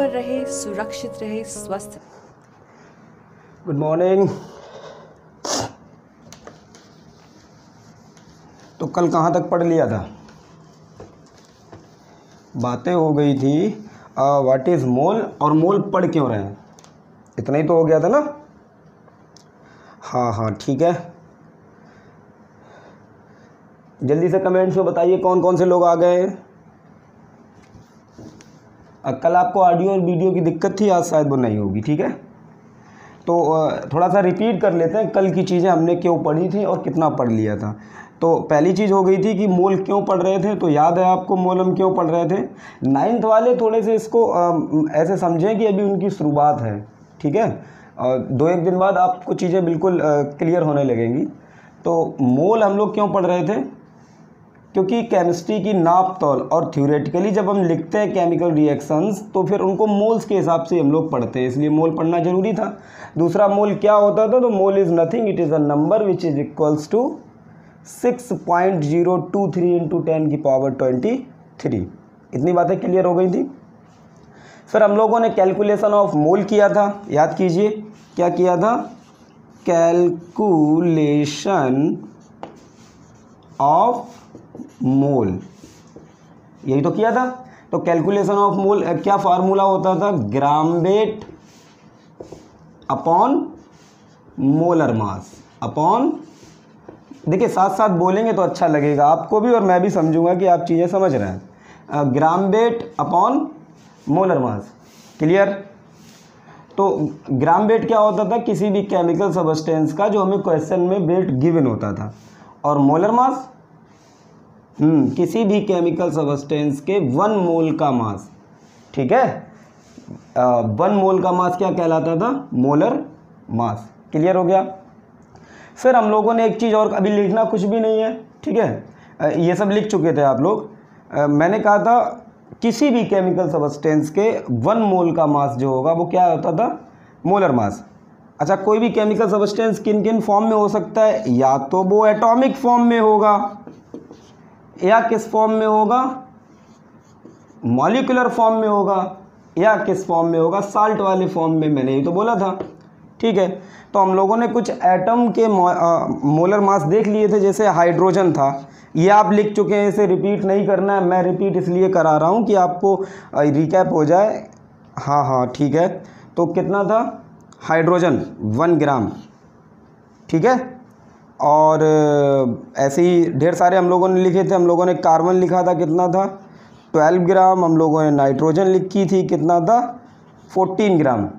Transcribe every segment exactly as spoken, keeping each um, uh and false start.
पर रहे, सुरक्षित रहे, स्वस्थ। Good morning. तो कल कहाँ तक पढ़ लिया था? बातें हो गई थी व्हाट इज़ मोल और मोल पढ़ क्यों रहे हैं, इतना ही तो हो गया था ना। हाँ हाँ ठीक है, जल्दी से कमेंट्स में बताइए कौन कौन से लोग आ गए। कल आपको ऑडियो और वीडियो की दिक्कत थी, आज शायद वो नहीं होगी। ठीक है, तो थोड़ा सा रिपीट कर लेते हैं कल की चीज़ें हमने क्यों पढ़ी थी और कितना पढ़ लिया था। तो पहली चीज़ हो गई थी कि मोल क्यों पढ़ रहे थे, तो याद है आपको मोल हम क्यों पढ़ रहे थे। नाइन्थ वाले थोड़े से इसको आ, ऐसे समझें कि अभी उनकी शुरुआत है। ठीक है, आ, दो एक दिन बाद आपको चीज़ें बिल्कुल क्लियर होने लगेंगी। तो मोल हम लोग क्यों पढ़ रहे थे, क्योंकि केमिस्ट्री की नाप तौल और थ्योरेटिकली जब हम लिखते हैं केमिकल रिएक्शंस तो फिर उनको मोल्स के हिसाब से हम लोग पढ़ते हैं, इसलिए मोल पढ़ना जरूरी था। दूसरा मोल क्या होता था, तो mole is nothing, it is a number which is equals to six point zero two three into ten की पावर ट्वेंटी थ्री। इतनी बातें क्लियर हो गई थी। फिर हम लोगों ने कैलकुलेशन ऑफ मोल किया था, याद कीजिए क्या किया था, कैलकुलेशन ऑफ मोल, यही तो किया था। तो कैलकुलेशन ऑफ मोल क्या फार्मूला होता था, gram weight upon molar mass upon, देखिए साथ साथ बोलेंगे तो अच्छा लगेगा आपको भी और मैं भी समझूंगा कि आप चीज़ें समझ रहे हैं। Gram weight upon molar mass, clear. तो ग्राम वेट क्या होता था, किसी भी केमिकल सब्सटेंस का जो हमें क्वेश्चन में वेट गिवन होता था, और मोलर मास हम्म किसी भी केमिकल सब्सटेंस के वन मोल का मास। ठीक है, वन मोल का मास क्या कहलाता था, मोलर मास। क्लियर हो गया। फिर हम लोगों ने एक चीज़ और, अभी लिखना कुछ भी नहीं है, ठीक है, ये सब लिख चुके थे आप लोग। मैंने कहा था किसी भी केमिकल सब्सटेंस के वन मोल का मास जो होगा वो क्या होता था, मोलर मास। अच्छा, कोई भी केमिकल सब्सटेंस किन किन फॉर्म में हो सकता है, या तो वो एटॉमिक फॉर्म में होगा, या किस फॉर्म में होगा, मॉलिक्यूलर फॉर्म में होगा, या किस फॉर्म में होगा, साल्ट वाले फॉर्म में। मैंने ही तो बोला था। ठीक है, तो हम लोगों ने कुछ एटम के मोलर मास देख लिए थे, जैसे हाइड्रोजन था, ये आप लिख चुके हैं, इसे रिपीट नहीं करना है, मैं रिपीट इसलिए करा रहा हूँ कि आपको रिकैप हो जाए। हाँ हाँ ठीक है, तो कितना था हाइड्रोजन, वन ग्राम। ठीक है, और ऐसे ही ढेर सारे हम लोगों ने लिखे थे। हम लोगों ने कार्बन लिखा था, कितना था, ट्वेल्व ग्राम। हम लोगों ने नाइट्रोजन लिखी थी, कितना था, फोर्टीन ग्राम।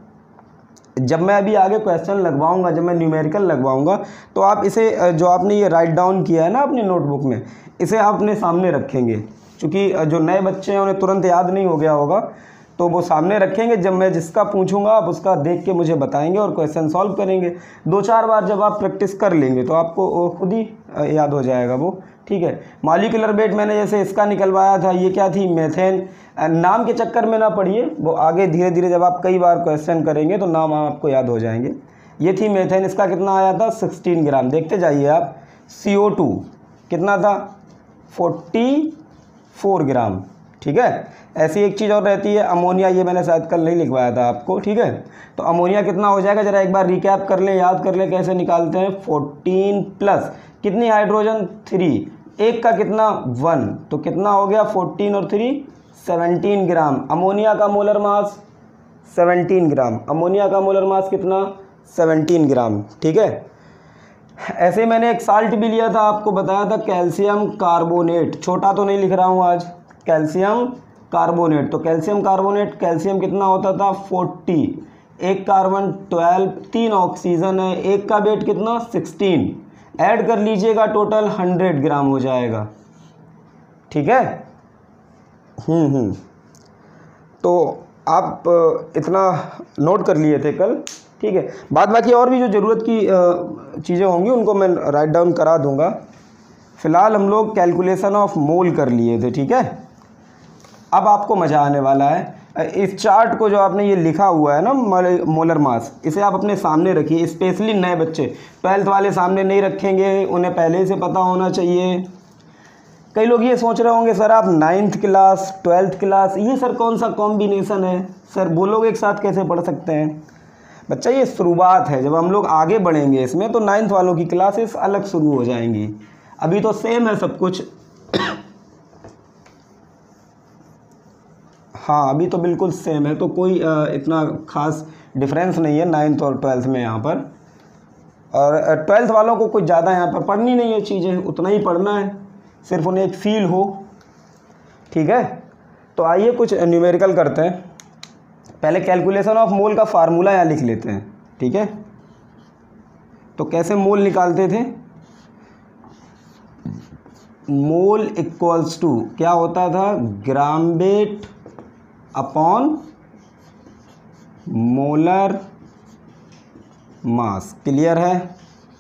जब मैं अभी आगे क्वेश्चन लगवाऊंगा, जब मैं न्यूमेरिकल लगवाऊंगा, तो आप इसे जो आपने ये राइट डाउन किया है ना अपनी नोटबुक में, इसे आप अपने सामने रखेंगे, क्योंकि जो नए बच्चे हैं उन्हें तुरंत याद नहीं हो गया होगा, तो वो सामने रखेंगे। जब मैं जिसका पूछूंगा आप उसका देख के मुझे बताएंगे और क्वेश्चन सॉल्व करेंगे। दो चार बार जब आप प्रैक्टिस कर लेंगे तो आपको खुद ही याद हो जाएगा वो। ठीक है, मॉलिक्यूलर वेट मैंने जैसे इसका निकलवाया था, ये क्या थी, मेथेन। नाम के चक्कर में ना पढ़िए, वो आगे धीरे धीरे जब आप कई बार क्वेश्चन करेंगे तो नाम आपको याद हो जाएंगे। ये थी मेथेन, इसका कितना आया था, सिक्सटीन ग्राम। देखते जाइए आप। सी ओ टू कितना था, फोर्टी फोर ग्राम। ठीक है, ऐसी एक चीज़ और रहती है अमोनिया, ये मैंने शायद कल नहीं लिखवाया था आपको। ठीक है, तो अमोनिया कितना हो जाएगा, जरा एक बार रिकैप कर लें, याद कर लें कैसे निकालते हैं। फोर्टीन प्लस कितनी हाइड्रोजन, थ्री, एक का कितना, वन, तो कितना हो गया, फोर्टीन और थ्री सेवनटीन ग्राम। अमोनिया का molar mass seventeen gram. Ammonia का मोलर मास कितना, सेवनटीन ग्राम। ठीक है, ऐसे मैंने एक साल्ट भी लिया था, आपको बताया था कैल्शियम कार्बोनेट। छोटा तो नहीं लिख रहा हूँ आज, कैल्शियम कार्बोनेट। तो कैल्शियम कार्बोनेट, कैल्शियम कितना होता था, फोर्टी, एक कार्बन ट्वेल्व, तीन ऑक्सीजन है, एक का वेट कितना, सिक्सटीन। ऐड कर लीजिएगा, टोटल हंड्रेड ग्राम हो जाएगा। ठीक है, हम्म हम्म तो आप इतना नोट कर लिए थे कल। ठीक है, बाद बाकी और भी जो ज़रूरत की चीज़ें होंगी उनको मैं राइट डाउन करा दूंगा। फ़िलहाल हम लोग कैलकुलेशन ऑफ मोल कर लिए थे। ठीक है, अब आपको मज़ा आने वाला है। इस चार्ट को जो आपने ये लिखा हुआ है ना मोलर मास, इसे आप अपने सामने रखिए। स्पेशली नए बच्चे, ट्वेल्थ वाले सामने नहीं रखेंगे, उन्हें पहले से पता होना चाहिए। कई लोग ये सोच रहे होंगे सर आप नाइन्थ क्लास ट्वेल्थ क्लास ये सर कौन सा कॉम्बिनेशन है, सर वो लोग एक साथ कैसे पढ़ सकते हैं। बच्चा ये शुरुआत है, जब हम लोग आगे बढ़ेंगे इसमें तो नाइन्थ वालों की क्लासेस अलग शुरू हो जाएंगी, अभी तो सेम है सब कुछ। हाँ अभी तो बिल्कुल सेम है, तो कोई इतना खास डिफरेंस नहीं है नाइन्थ और ट्वेल्थ में यहाँ पर। और ट्वेल्थ वालों को कुछ ज़्यादा यहाँ पर पढ़नी नहीं है चीज़ें, उतना ही पढ़ना है, सिर्फ उन्हें एक फील हो। ठीक है, तो आइए कुछ न्यूमेरिकल करते हैं। पहले कैलकुलेशन ऑफ मोल का फार्मूला यहाँ लिख लेते हैं। ठीक है, तो कैसे मोल निकालते थे, मोल इक्वल्स टू क्या होता था, gram weight upon molar mass. Clear है,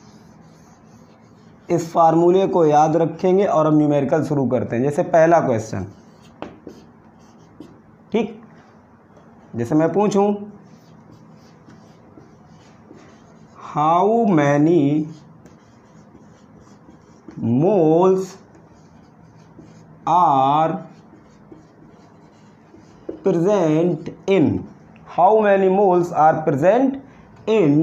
इस फार्मूले को याद रखेंगे और अब न्यूमेरिकल शुरू करते हैं। जैसे पहला क्वेश्चन, ठीक, जैसे मैं पूछूं how many moles are present in, how many moles are present in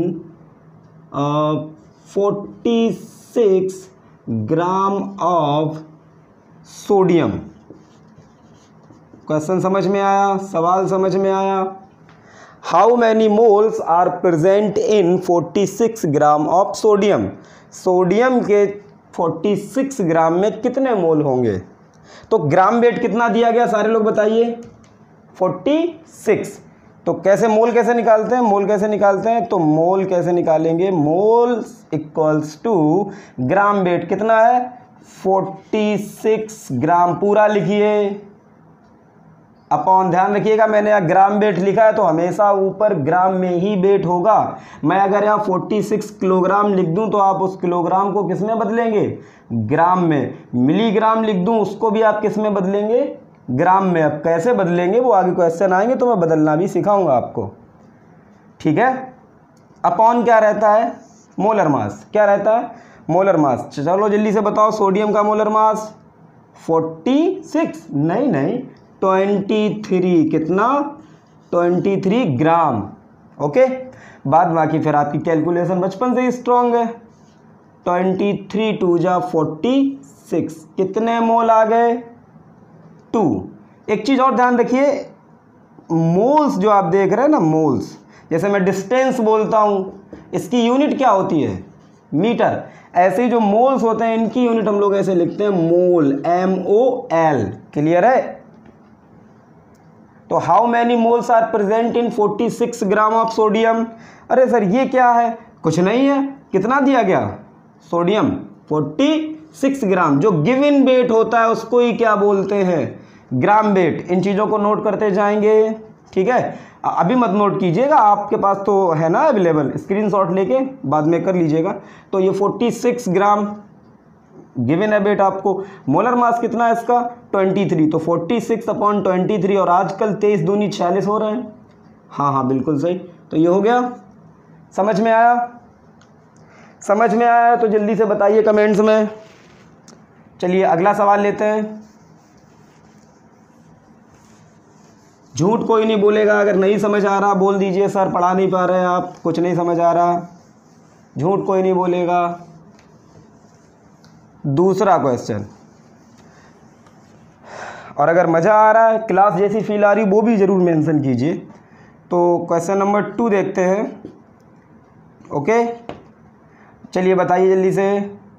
forty six gram of sodium. Question समझ में आया, सवाल समझ में आया। How many moles are present in forty six gram of sodium, sodium के फोर्टी सिक्स ग्राम में कितने मोल होंगे। तो ग्राम वेट कितना दिया गया सारे लोग बताइए, फोर्टी सिक्स। तो कैसे मोल कैसे निकालते हैं, मोल कैसे निकालते हैं, तो मोल कैसे निकालेंगे, mole equals to gram weight कितना है, फोर्टी सिक्स ग्राम, पूरा लिखिए अपॉन, ध्यान रखिएगा मैंने यहाँ ग्राम वेट लिखा है तो हमेशा ऊपर ग्राम में ही वेट होगा। मैं अगर यहाँ फोर्टी सिक्स किलोग्राम लिख दूँ तो आप उस किलोग्राम को किस में बदलेंगे, ग्राम में। मिलीग्राम लिख दूँ उसको भी आप किस में बदलेंगे, ग्राम में। अब कैसे बदलेंगे वो आगे क्वेश्चन आएंगे तो मैं बदलना भी सिखाऊंगा आपको। ठीक है, अपॉन क्या रहता है, मोलर मास। क्या रहता है, मोलर मास। चलो जल्दी से बताओ, सोडियम का मोलर मास फोर्टी सिक्स, नहीं नहीं ट्वेंटी थ्री, कितना, ट्वेंटी थ्री ग्राम। ओके, बाद बाकी फिर आपकी कैलकुलेशन बचपन से ही स्ट्रांग है। ट्वेंटी थ्री टू जा फोर्टी सिक्स, कितने मोल आ गए, टू। एक चीज़ और ध्यान रखिए, मोल्स जो आप देख रहे हैं ना, मोल्स, जैसे मैं डिस्टेंस बोलता हूँ इसकी यूनिट क्या होती है, मीटर। ऐसे ही जो मोल्स होते हैं इनकी यूनिट हम लोग ऐसे लिखते हैं mole, M O L. Clear है, तो how many moles are present in forty six gram of sodium. अरे सर ये क्या है, कुछ नहीं है, कितना दिया गया, सोडियम फोर्टी सिक्स ग्राम। जो गिवन वेट होता है उसको ही क्या बोलते हैं, ग्राम वेट। इन चीज़ों को नोट करते जाएंगे। ठीक है, अभी मत नोट कीजिएगा, आपके पास तो है ना अवेलेबल, स्क्रीनशॉट लेके बाद में कर लीजिएगा। तो ये फोर्टी सिक्स ग्राम गिवन है वेट आपको। मोलर मास कितना है इसका, ट्वेंटी थ्री। तो forty six upon twenty three, और आजकल तेईस दूनी छियालीस हो रहे हैं। हाँ हाँ बिल्कुल सही, तो ये हो गया। समझ में आया, समझ में आया तो जल्दी से बताइए कमेंट्स में। चलिए अगला सवाल लेते हैं। झूठ कोई नहीं बोलेगा, अगर नहीं समझ आ रहा बोल दीजिए सर पढ़ा नहीं पा रहे आप, कुछ नहीं समझ आ रहा, झूठ कोई नहीं बोलेगा। दूसरा क्वेश्चन, और अगर मज़ा आ रहा है, क्लास जैसी फील आ रही, वो भी ज़रूर मेंशन कीजिए। तो क्वेश्चन नंबर टू देखते हैं। ओके, चलिए बताइए जल्दी से।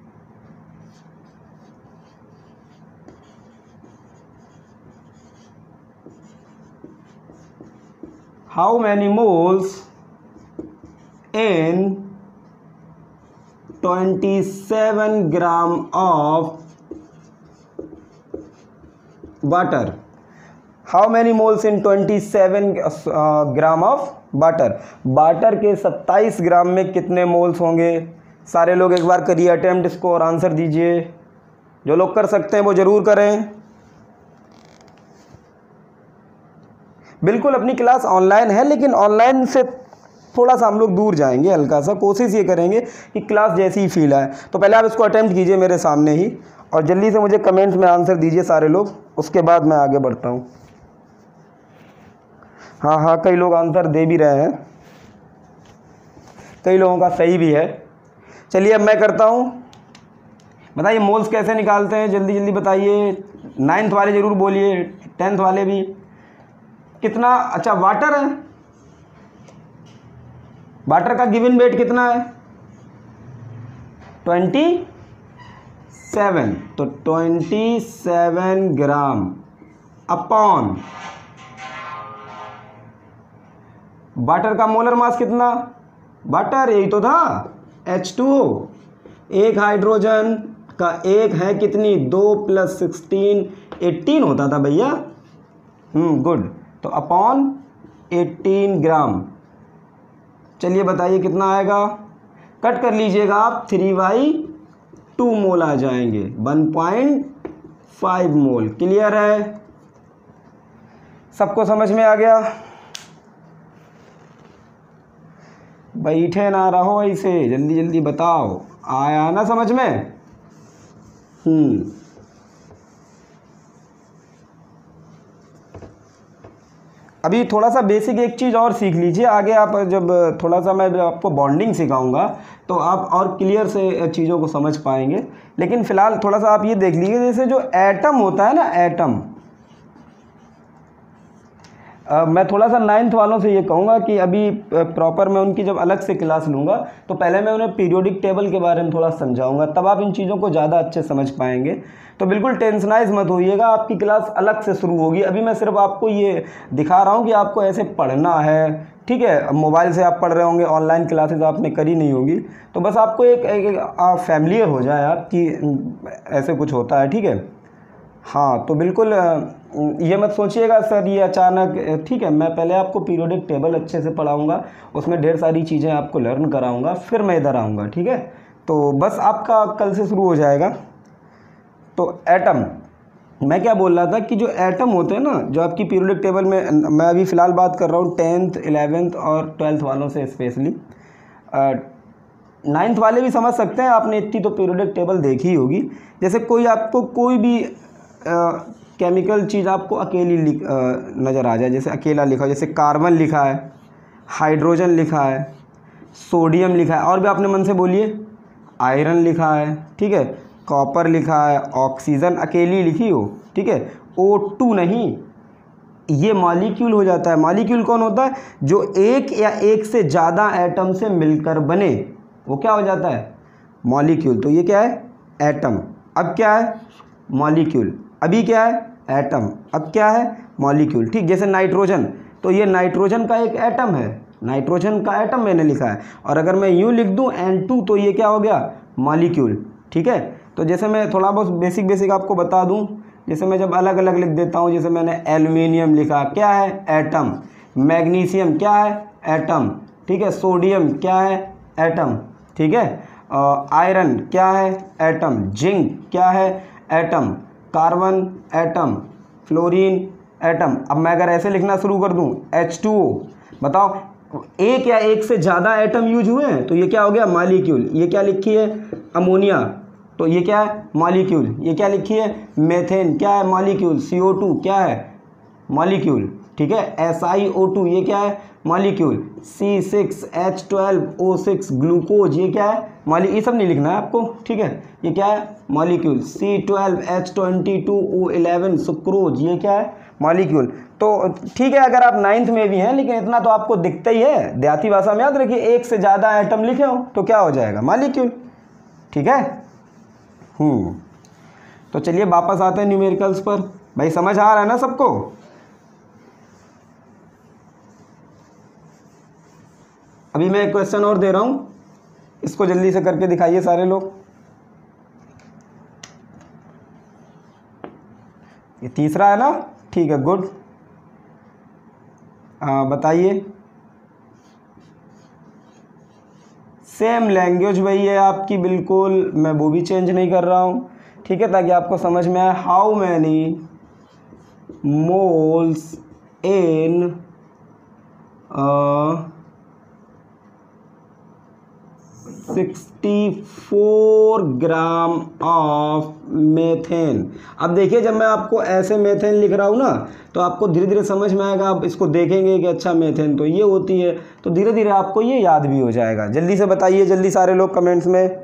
How many moles in twenty seven gram of water, how many moles in twenty seven gram of water. Water के सत्ताईस ग्राम में कितने मोल्स होंगे। सारे लोग एक बार करिए अटेम्प्ट इसको और आंसर दीजिए। जो लोग कर सकते हैं वो ज़रूर करें। बिल्कुल अपनी क्लास ऑनलाइन है, लेकिन ऑनलाइन से थोड़ा सा हम लोग दूर जाएंगे, हल्का सा कोशिश ये करेंगे कि क्लास जैसी ही फील आए। तो पहले आप इसको अटेम्प्ट कीजिए मेरे सामने ही, और जल्दी से मुझे कमेंट्स में आंसर दीजिए सारे लोग, उसके बाद मैं आगे बढ़ता हूँ। हाँ हाँ कई लोग आंसर दे भी रहे हैं, कई लोगों का सही भी है। चलिए अब मैं करता हूँ। बताइए मोल्स कैसे निकालते हैं, जल्दी जल्दी बताइए। नाइन्थ वाले ज़रूर बोलिए, टेंथ वाले भी। कितना, अच्छा वाटर है, वाटर का गिवन वेट कितना है? Twenty seven. तो twenty seven gram upon water का मोलर मास कितना? वाटर यही तो था, एच टू ओ। एक हाइड्रोजन का एक है कितनी? दो प्लस सिक्सटीन, एटीन होता था भैया। Hmm good. तो अपॉन एटीन ग्राम। चलिए बताइए कितना आएगा, कट कर लीजिएगा आप, थ्री बाई टू मोल आ जाएंगे, one point five mole. Clear है, सबको समझ में आ गया? बैठे ना रहो ऐसे, जल्दी जल्दी बताओ, आया ना समझ में? हम्म अभी थोड़ा सा बेसिक एक चीज़ और सीख लीजिए, आगे आप जब थोड़ा सा मैं आपको बॉन्डिंग सिखाऊंगा तो आप और क्लियर से चीज़ों को समझ पाएंगे। लेकिन फ़िलहाल थोड़ा सा आप ये देख लीजिए, जैसे जो एटम होता है ना, एटम, Uh, मैं थोड़ा सा नाइन्थ वालों से ये कहूँगा कि अभी प्रॉपर मैं उनकी जब अलग से क्लास लूँगा तो पहले मैं उन्हें पीरियोडिक टेबल के बारे में थोड़ा समझाऊंगा, तब आप इन चीज़ों को ज़्यादा अच्छे समझ पाएंगे। तो बिल्कुल टेंशनाइज मत होइएगा, आपकी क्लास अलग से शुरू होगी। अभी मैं सिर्फ आपको ये दिखा रहा हूँ कि आपको ऐसे पढ़ना है, ठीक है। मोबाइल से आप पढ़ रहे होंगे, ऑनलाइन क्लासेज आपने करी नहीं होगी, तो बस आपको एक, एक, एक फैमिलियर हो जाए आप कि ऐसे कुछ होता है, ठीक है। हाँ तो बिल्कुल ये मत सोचिएगा सर ये अचानक, ठीक है। मैं पहले आपको पीरियोडिक टेबल अच्छे से पढ़ाऊंगा, उसमें ढेर सारी चीज़ें आपको लर्न कराऊंगा, फिर मैं इधर आऊँगा, ठीक है। तो बस आपका कल से शुरू हो जाएगा। तो एटम, मैं क्या बोल रहा था कि जो एटम होते हैं ना, जो आपकी पीरियोडिक टेबल में, मैं अभी फ़िलहाल बात कर रहा हूँ टेंथ इलेवेंथ और ट्वेल्थ वालों से स्पेशली। नाइन्थ वाले भी समझ सकते हैं, आपने इतनी तो पीरियोडिक टेबल देखी होगी। जैसे कोई आपको कोई भी केमिकल चीज़ आपको अकेली नज़र आ जाए, जैसे अकेला लिखा हो, जैसे कार्बन लिखा है, हाइड्रोजन लिखा है, सोडियम लिखा है, और भी आपने मन से बोलिए, आयरन लिखा है, ठीक है, कॉपर लिखा है, ऑक्सीजन अकेली लिखी हो, ठीक है, ओ टू नहीं, ये मॉलिक्यूल हो जाता है। मॉलिक्यूल कौन होता है? जो एक या एक से ज़्यादा एटम से मिलकर बने, वो क्या हो जाता है? मॉलिक्यूल। तो ये क्या है? एटम। अब क्या है? मॉलिक्यूल। अभी क्या है? एटम। अब क्या है? मॉलिक्यूल। ठीक, जैसे नाइट्रोजन, तो ये नाइट्रोजन का एक एटम है, नाइट्रोजन का एटम मैंने लिखा है, और अगर मैं यूँ लिख दूँ एन टू, तो ये क्या हो गया? मॉलिक्यूल। ठीक है। तो जैसे मैं थोड़ा बहुत बेसिक बेसिक आपको बता दूँ, जैसे मैं जब अलग अलग लिख देता हूँ, जैसे मैंने एल्युमिनियम लिखा, क्या है? एटम। मैग्नीशियम क्या है? एटम। ठीक है। सोडियम क्या है? एटम। ठीक है। आयरन क्या है? एटम। जिंक क्या है? Atom. Carbon atom. Fluorine atom. अब मैं अगर ऐसे लिखना शुरू कर दूं, एच टू ओ, बताओ एक या एक से ज़्यादा एटम यूज हुए हैं, तो ये क्या हो गया? मॉलिक्यूल। ये क्या लिखी है? अमोनिया, तो ये क्या है? मॉलिक्यूल। ये क्या लिखी है? मेथेन, क्या है? मॉलिक्यूल। सी ओ टू क्या है? मॉलिक्यूल। ठीक है। एस आई ओ टू, ये क्या है? Molecule. C six H twelve O six glucose, ये क्या है? मॉलि ये सब नहीं लिखना है आपको, ठीक है। ये क्या है? Molecule. C twelve H twenty two O eleven sucrose, ये क्या है? मॉलिक्यूल। तो ठीक है, अगर आप नाइन्थ में भी हैं, लेकिन इतना तो आपको दिखता ही है। देहाती भाषा में याद रखिए, एक से ज़्यादा आइटम लिखे हो तो क्या हो जाएगा? मॉलिक्यूल। ठीक है। हम्म तो चलिए वापस आते हैं न्यूमेरिकल्स पर। भाई समझ आ रहा है ना सबको? अभी मैं एक क्वेश्चन और दे रहा हूं, इसको जल्दी से करके दिखाइए सारे लोग। ये तीसरा है ना? ठीक है, गुड। बताइए। सेम लैंग्वेज वही है आपकी, बिल्कुल, मैं वो भी चेंज नहीं कर रहा हूँ, ठीक है, ताकि आपको समझ में आए। How many moles in sixty four gram of methane. अब देखिए जब मैं आपको ऐसे मेथेन लिख रहा हूँ ना तो आपको धीरे धीरे समझ में आएगा, आप इसको देखेंगे कि अच्छा मेथेन तो ये होती है, तो धीरे धीरे आपको ये याद भी हो जाएगा। जल्दी से बताइए, जल्दी सारे लोग कमेंट्स में।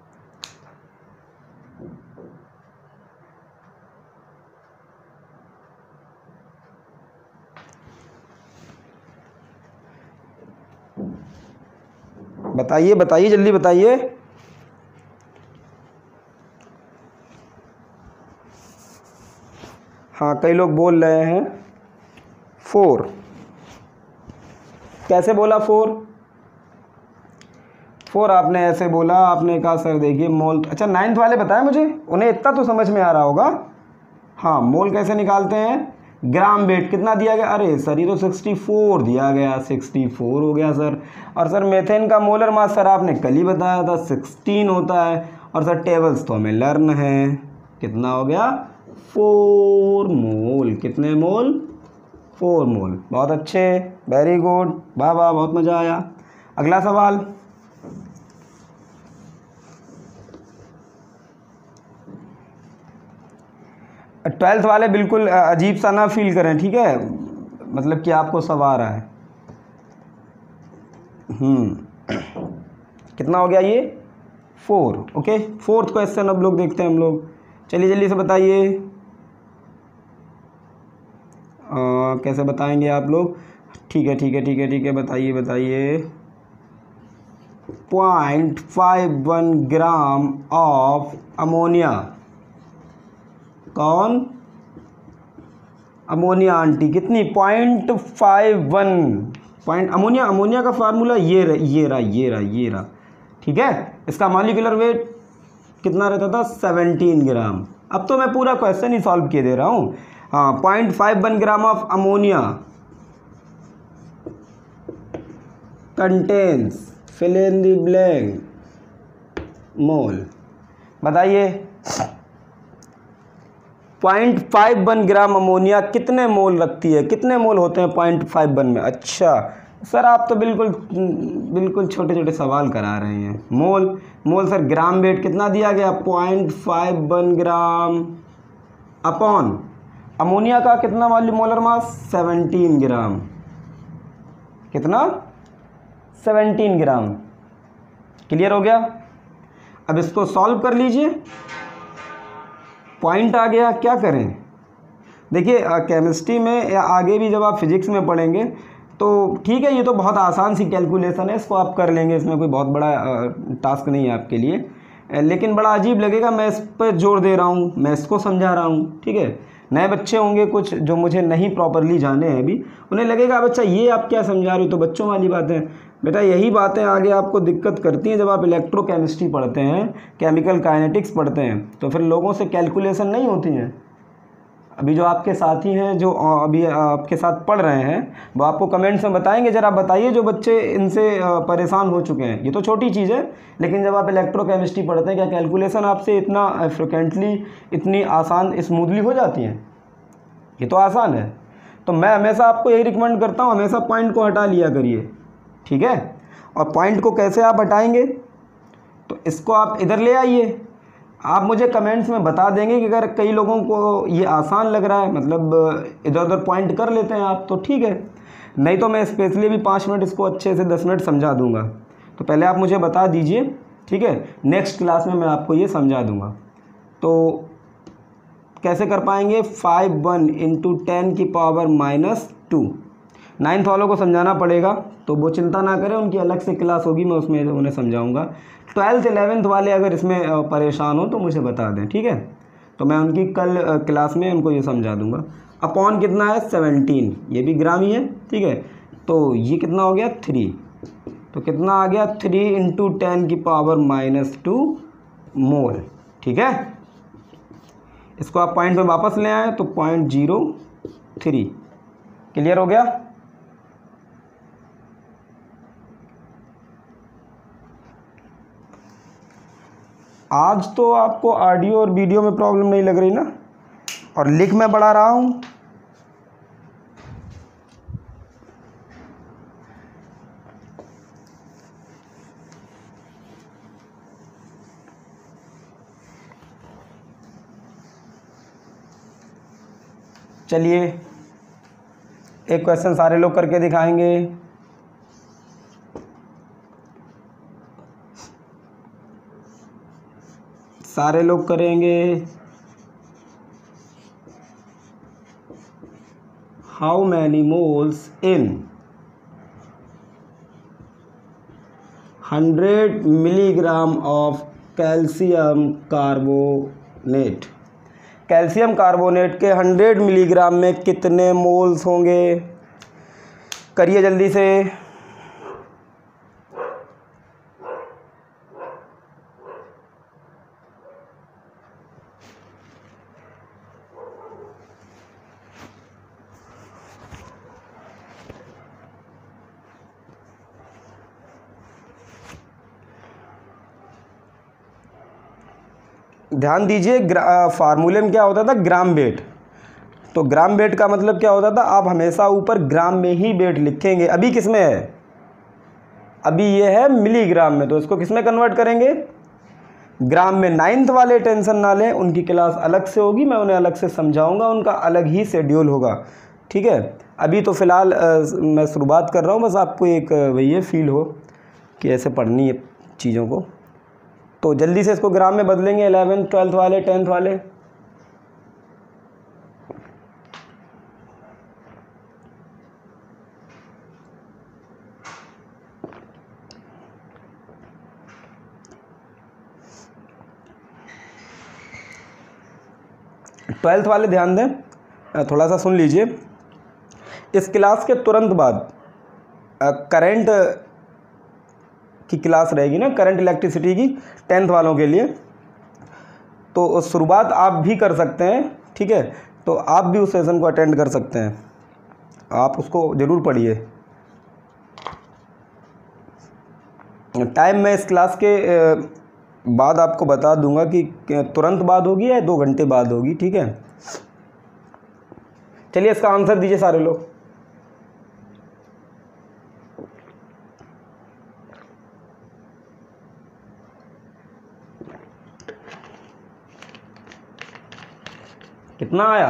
बताइए बताइए जल्दी बताइए। हाँ कई लोग बोल रहे हैं फोर। कैसे बोला फोर? फोर आपने ऐसे बोला, आपने कहा सर देखिए मोल, अच्छा नाइन्थ वाले बताएं मुझे, उन्हें इतना तो समझ में आ रहा होगा। हाँ मोल कैसे निकालते हैं? ग्राम वेट कितना दिया गया, अरे सर ये तो सिक्सटी फोर दिया गया, सिक्सटी फोर हो गया सर। और सर मेथेन का मोलर मास सर आपने कल ही बताया था सिक्सटीन होता है, और सर टेबल्स तो हमें लर्न है, कितना हो गया? Four mole. कितने मोल? Four mole. बहुत अच्छे, वेरी गुड, वाह वाह, बहुत मज़ा आया। अगला सवाल, ट्वेल्थ वाले बिल्कुल अजीब सा ना फील करें, ठीक है, मतलब कि आपको सब आ रहा है। हम्म कितना हो गया ये? फोर। ओके, फोर्थ क्वेश्चन अब लोग देखते हैं हम लोग। चलिए जल्दी से बताइए। कैसे बताएंगे आप लोग? ठीक है ठीक है ठीक है ठीक है, बताइए बताइए। Point five one gram of ammonia, कौन? अमोनिया आंटी, कितनी? Point five one. Point ammonia, ammonia का फार्मूला ये रहा ये रहा ये रहा ये रहा, ठीक है। इसका मॉलिक्यूलर वेट कितना रहता था? Seventeen gram. अब तो मैं पूरा क्वेश्चन ही सॉल्व किए दे रहा हूँ। हाँ, point five one gram of ammonia contains, fill in the blank, mole. बताइए point five one gram ammonia कितने मोल रखती है? कितने मोल होते हैं पॉइंट फाइव वन में? अच्छा सर आप तो बिल्कुल बिल्कुल छोटे छोटे सवाल करा रहे हैं। मोल मोल सर ग्राम वेट कितना दिया गया? Point five one gram upon ammonia का कितना मोलर मास? सेवनटीन ग्राम। कितना? सेवनटीन ग्राम। क्लियर हो गया? अब इसको सॉल्व कर लीजिए, पॉइंट आ गया, क्या करें? देखिए केमिस्ट्री में या आगे भी जब आप फिजिक्स में पढ़ेंगे तो ठीक है, ये तो बहुत आसान सी कैलकुलेशन है, इसको आप कर लेंगे, इसमें कोई बहुत बड़ा टास्क नहीं है आपके लिए। लेकिन बड़ा अजीब लगेगा, मैं इस पर जोर दे रहा हूँ, मैं इसको समझा रहा हूँ, ठीक है। नए बच्चे होंगे कुछ जो मुझे नहीं प्रॉपरली जाने हैं अभी, उन्हें लगेगा बच्चा ये आप क्या समझा रहे हो, तो बच्चों वाली बातें बेटा, यही बातें आगे आपको दिक्कत करती हैं जब आप इलेक्ट्रोकेमिस्ट्री पढ़ते हैं, केमिकल काइनेटिक्स पढ़ते हैं, तो फिर लोगों से कैलकुलेशन नहीं होती हैं। अभी जो आपके साथी हैं जो अभी आपके साथ पढ़ रहे हैं वो आपको कमेंट्स में बताएंगे, ज़रा बताइए जो बच्चे इनसे परेशान हो चुके हैं। ये तो छोटी चीज़ है, लेकिन जब आप इलेक्ट्रोकेमिस्ट्री पढ़ते हैं क्या कैलकुलेशन आपसे इतना फ्रिक्वेंटली, इतनी आसान, स्मूथली हो जाती हैं? ये तो आसान है। तो मैं हमेशा आपको यही रिकमेंड करता हूँ, हमेशा पॉइंट को हटा लिया करिए, ठीक है। और पॉइंट को कैसे आप हटाएंगे? तो इसको आप इधर ले आइए, आप मुझे कमेंट्स में बता देंगे कि अगर कई लोगों को ये आसान लग रहा है, मतलब इधर उधर पॉइंट कर लेते हैं आप, तो ठीक है, नहीं तो मैं स्पेशली भी पाँच मिनट इसको अच्छे से दस मिनट समझा दूंगा। तो पहले आप मुझे बता दीजिए, ठीक है, नेक्स्ट क्लास में मैं आपको ये समझा दूंगा। तो कैसे कर पाएंगे? फाइव वन इंटू टेन की पावर माइनस टू। नाइन्थ वालों को समझाना पड़ेगा, तो वो चिंता ना करें, उनकी अलग से क्लास होगी, मैं उसमें उन्हें समझाऊंगा। ट्वेल्थ इलेवेंथ वाले अगर इसमें परेशान हो तो मुझे बता दें, ठीक है, तो मैं उनकी कल क्लास में उनको ये समझा दूंगा। अपॉन कितना है? सेवनटीन, ये भी ग्राम ही है, ठीक है। तो ये कितना हो गया? थ्री। तो कितना आ गया? थ्री इंटू टेन की पावर माइनस टू मोल, ठीक है। इसको आप पॉइंट में वापस ले आए तो पॉइंट जीरो थ्री। क्लियर हो गया? आज तो आपको ऑडियो और वीडियो में प्रॉब्लम नहीं लग रही ना? और लिख मैं बढ़ा रहा हूँ। चलिए एक क्वेश्चन सारे लोग करके दिखाएंगे। सारे लोग करेंगे। How many moles in hundred milligram of calcium carbonate, calcium carbonate के हंड्रेड मिलीग्राम में कितने मोल्स होंगे? करिए जल्दी से। ध्यान दीजिए, फार्मूले में क्या होता था? Gram weight. तो ग्राम वेट का मतलब क्या होता था? आप हमेशा ऊपर ग्राम में ही वेट लिखेंगे। अभी किस में है? अभी ये है मिलीग्राम में, तो इसको किस में कन्वर्ट करेंगे? ग्राम में। नाइन्थ वाले टेंशन ना लें, उनकी क्लास अलग से होगी, मैं उन्हें अलग से समझाऊंगा, उनका अलग ही शेड्यूल होगा, ठीक है। अभी तो फ़िलहाल मैं शुरुआत कर रहा हूँ, बस आपको एक ये फील हो कि ऐसे पढ़नी है चीज़ों को। तो जल्दी से इसको ग्राम में बदलेंगे, एलेवेंथ ट्वेल्थ वाले, टेंथ वाले। ट्वेल्थ वाले ध्यान दें, थोड़ा सा सुन लीजिए। इस क्लास के तुरंत बाद करंट की क्लास रहेगी ना, करंट इलेक्ट्रिसिटी की, टेंथ वालों के लिए। तो शुरुआत आप भी कर सकते हैं, ठीक है। तो आप भी उस सेशन को अटेंड कर सकते हैं, आप उसको ज़रूर पढ़िए। टाइम मैं इस क्लास के बाद आपको बता दूंगा कि तुरंत बाद होगी या दो घंटे बाद होगी, ठीक है। चलिए इसका आंसर दीजिए सारे लोग। कितना आया?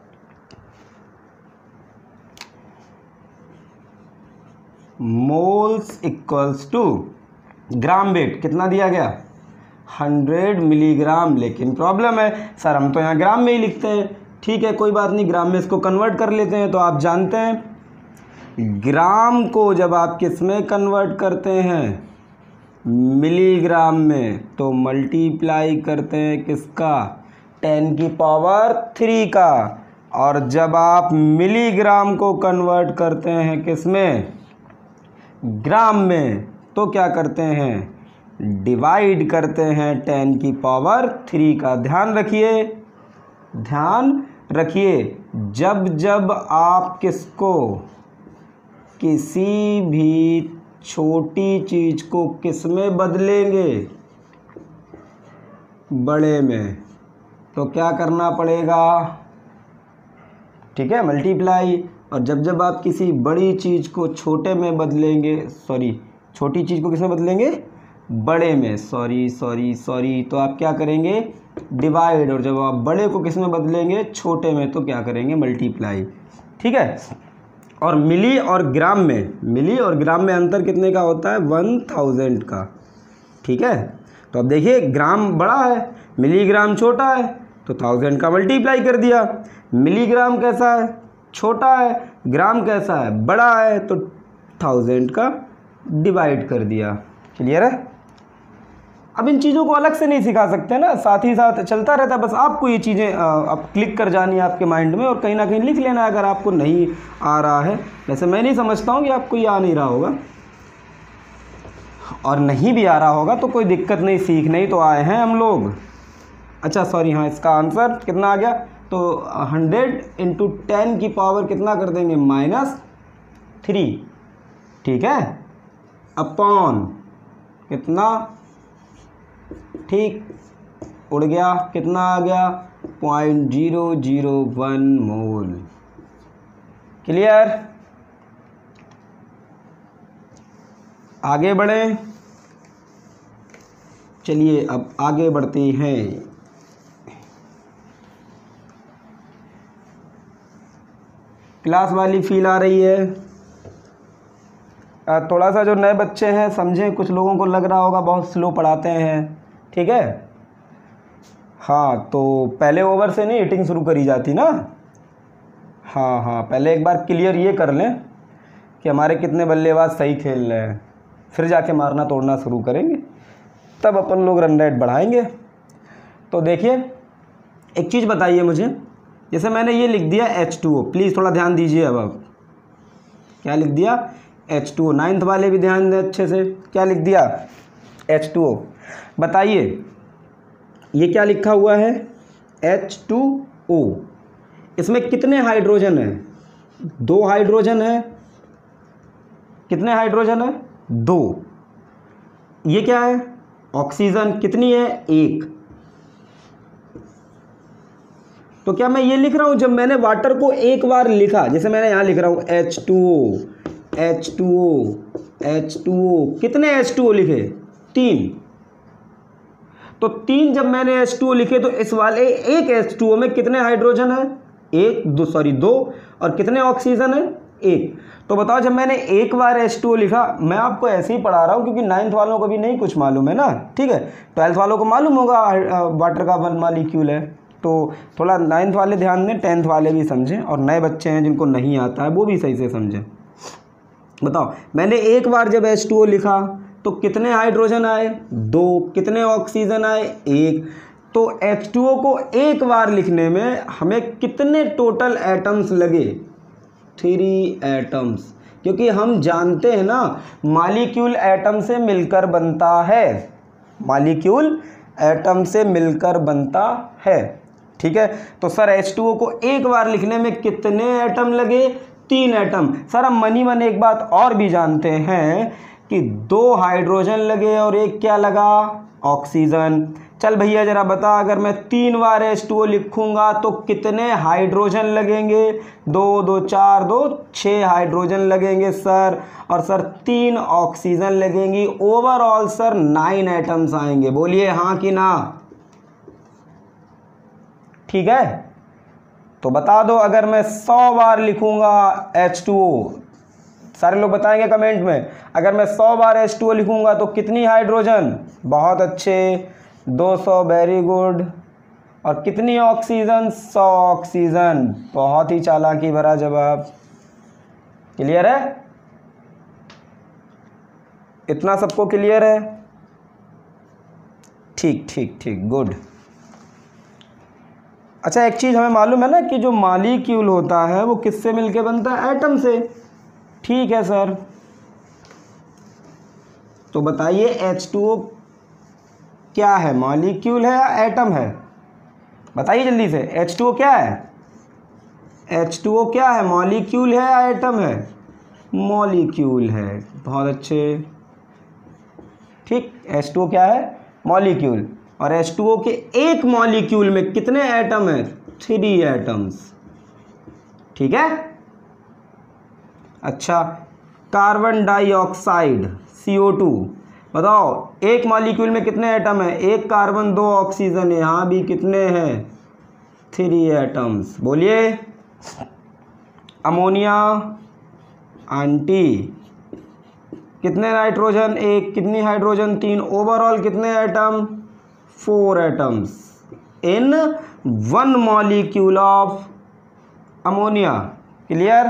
Moles equals to gram weight कितना दिया गया? Hundred milligram. लेकिन प्रॉब्लम है सर, हम तो यहाँ ग्राम में ही लिखते हैं, ठीक है, कोई बात नहीं, ग्राम में इसको कन्वर्ट कर लेते हैं। तो आप जानते हैं ग्राम को जब आप किस में कन्वर्ट करते हैं? मिलीग्राम में, तो मल्टीप्लाई करते हैं किसका? टेन की पावर थ्री का। और जब आप मिलीग्राम को कन्वर्ट करते हैं किस में? ग्राम में, तो क्या करते हैं? डिवाइड करते हैं टेन की पावर थ्री का। ध्यान रखिए, ध्यान रखिए, जब जब आप किसको, किसी भी छोटी चीज़ को किस में बदलेंगे? बड़े में, तो क्या करना पड़ेगा? ठीक है, मल्टीप्लाई। और जब जब आप किसी बड़ी चीज़ को छोटे में बदलेंगे, सॉरी छोटी चीज़ को किस में बदलेंगे? बड़े में, सॉरी सॉरी सॉरी तो आप क्या करेंगे? डिवाइड। और जब आप बड़े को किस में बदलेंगे? छोटे में, तो क्या करेंगे? मल्टीप्लाई, ठीक है। और मिली और ग्राम में, मिली और ग्राम में अंतर कितने का होता है? वन थाउजेंड का, ठीक है। तो अब देखिए, ग्राम बड़ा है, मिलीग्राम छोटा है, तो थाउजेंड का मल्टीप्लाई कर दिया। मिलीग्राम कैसा है? छोटा है। ग्राम कैसा है? बड़ा है, तो थाउजेंड का डिवाइड कर दिया। क्लियर है? अब इन चीज़ों को अलग से नहीं सिखा सकते ना, साथ ही साथ चलता रहता है। बस आपको ये चीज़ें अब क्लिक कर जानी है आपके माइंड में, और कहीं ना कहीं लिख लेना है अगर आपको नहीं आ रहा है। वैसे मैं नहीं समझता हूँ कि आपको ये आ नहीं रहा होगा, और नहीं भी आ रहा होगा तो कोई दिक्कत नहीं, सीखने ही तो आए हैं हम लोग। अच्छा सॉरी, हाँ, इसका आंसर कितना आ गया? तो हंड्रेड इंटू टेन की पावर कितना कर देंगे? माइनस थ्री, ठीक है, अपॉन कितना? ठीक, उड़ गया, कितना आ गया? Point zero zero one mole. Clear? आगे बढ़ें। चलिए अब आगे बढ़ते हैं। क्लास वाली फील आ रही है? आ, थोड़ा सा जो नए बच्चे हैं समझें, कुछ लोगों को लग रहा होगा बहुत स्लो पढ़ाते हैं, ठीक है। हाँ, तो पहले ओवर से नहीं हिटिंग शुरू करी जाती ना। हाँ हाँ, पहले एक बार क्लियर ये कर लें कि हमारे कितने बल्लेबाज सही खेल रहे हैं, फिर जाके मारना तोड़ना शुरू करेंगे, तब अपन लोग रन रेट बढ़ाएंगे। तो देखिए, एक चीज़ बताइए मुझे, जैसे मैंने ये लिख दिया एच टू ओ, प्लीज़ थोड़ा ध्यान दीजिए। अब अब क्या लिख दिया? एच टू ओ। नाइन्थ वाले भी ध्यान दें अच्छे से, क्या लिख दिया? H two O. बताइए ये क्या लिखा हुआ है? H two O. इसमें कितने हाइड्रोजन हैं? दो हाइड्रोजन है। कितने हाइड्रोजन है? दो। ये क्या है? ऑक्सीजन। कितनी है? एक। तो क्या मैं ये लिख रहा हूं, जब मैंने वाटर को एक बार लिखा, जैसे मैंने यहां लिख रहा हूं H two O, H two O, H two O, कितने एच टू ओ लिखे? तीन। तो तीन जब मैंने एच टू ओ लिखे तो इस वाले एक एच टू ओ में कितने हाइड्रोजन है? एक, दो, सॉरी दो। और कितने ऑक्सीजन है? एक। तो बताओ, जब मैंने एक बार एच टू ओ लिखा, मैं आपको ऐसे ही पढ़ा रहा हूँ क्योंकि नाइन्थ वालों को भी नहीं कुछ मालूम है ना, ठीक है। ट्वेल्थ वालों को मालूम होगा वाटर का वन मॉलिक्यूल है, तो थोड़ा नाइन्थ वाले ध्यान दें, टेंथ वाले भी समझें, और नए बच्चे हैं जिनको नहीं आता है वो भी सही से समझें। बताओ, मैंने एक बार जब एच टू ओ लिखा तो कितने हाइड्रोजन आए? दो। कितने ऑक्सीजन आए? एक। तो एच टू ओ को एक बार लिखने में हमें कितने टोटल एटम्स लगे? Three atoms. क्योंकि हम जानते हैं ना, मॉलिक्यूल एटम से मिलकर बनता है। मॉलिक्यूल एटम से मिलकर बनता है, ठीक है। तो सर एच टू ओ को एक बार लिखने में कितने एटम लगे? तीन एटम। सर हम मनी मन एक बात और भी जानते हैं कि दो हाइड्रोजन लगे और एक क्या लगा? ऑक्सीजन। चल भैया जरा बता, अगर मैं तीन बार एच टू ओ लिखूंगा तो कितने हाइड्रोजन लगेंगे? दो, दो चार, दो छः हाइड्रोजन लगेंगे सर, और सर तीन ऑक्सीजन लगेंगी। ओवरऑल सर नाइन एटम्स आएंगे। बोलिए हाँ कि ना? ठीक है। तो बता दो, अगर मैं सौ बार लिखूंगा एच टू ओ, सारे लोग बताएंगे कमेंट में, अगर मैं सौ बार एच टू ओ लिखूंगा तो कितनी हाइड्रोजन? बहुत अच्छे, दो सौ। Very good. और कितनी ऑक्सीजन? सौ ऑक्सीजन। बहुत ही चालाकी भरा जवाब। क्लियर है? इतना सबको क्लियर है? ठीक ठीक ठीक, गुड। अच्छा, एक चीज़ हमें मालूम है ना कि जो मॉलिक्यूल होता है वो किससे मिलके बनता है? एटम से। ठीक है सर। तो बताइए एच टू ओ क्या है? मॉलिक्यूल है या एटम है? बताइए जल्दी से, एच टू ओ क्या है? एच टू ओ क्या है? मॉलिक्यूल है या एटम है? मॉलिक्यूल है। बहुत अच्छे, ठीक। एच टू ओ क्या है? मॉलिक्यूल। और एच टू ओ के एक मॉलिक्यूल में कितने एटम हैं? थ्री एटम्स, ठीक है। अच्छा, carbon dioxide C O two, बताओ एक मॉलिक्यूल में कितने एटम हैं? एक कार्बन, दो ऑक्सीजन। यहाँ भी कितने हैं? Three atoms. बोलिए। अमोनिया आंटी, कितने नाइट्रोजन? एक। कितनी हाइड्रोजन? तीन। ओवरऑल कितने atom? Four atoms in one molecule of ammonia. Clear?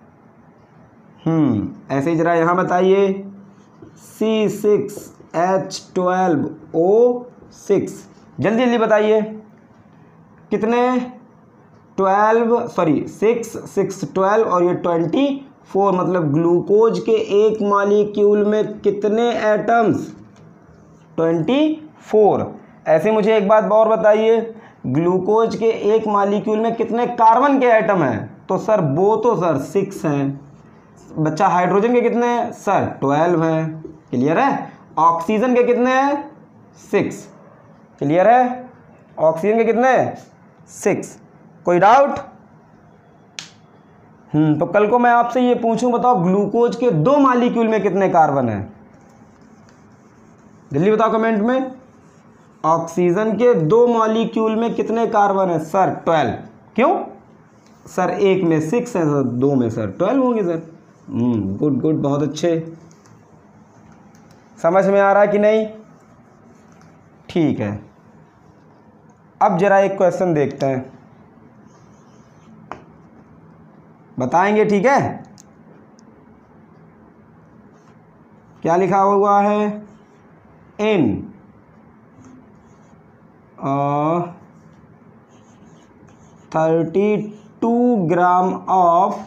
हम्म ऐसे ही जरा यहाँ बताइए, C six H twelve O six. जल्दी जल्दी बताइए कितने? Twelve, sorry six, six twelve, और ये ट्वेंटी फोर, मतलब ग्लूकोज के एक मॉलिक्यूल में कितने एटम्स? Twenty four. ऐसे मुझे एक बात और बताइए, ग्लूकोज के एक मॉलिक्यूल में कितने कार्बन के एटम हैं? तो सर वो तो सर सिक्स हैं। बच्चा हाइड्रोजन के कितने हैं? सर ट्वेल्व हैं। क्लियर है? ऑक्सीजन के कितने हैं? सिक्स। क्लियर है? ऑक्सीजन के कितने? सिक्स। कोई डाउट? हम्म तो कल को मैं आपसे ये पूछूं, बताओ ग्लूकोज के दो मॉलिक्यूल में कितने कार्बन हैं? जल्दी बताओ कमेंट में। ऑक्सीजन के दो मॉलिक्यूल में कितने कार्बन है? Sir twelve. क्यों? सर एक में सिक्स है सर, दो में सर ट्वेल्व होंगे सर। गुड गुड, बहुत अच्छे, समझ में आ रहा है कि नहीं? ठीक है, अब जरा एक क्वेश्चन देखते हैं, बताएंगे? ठीक है, क्या लिखा हुआ है? In thirty two gram of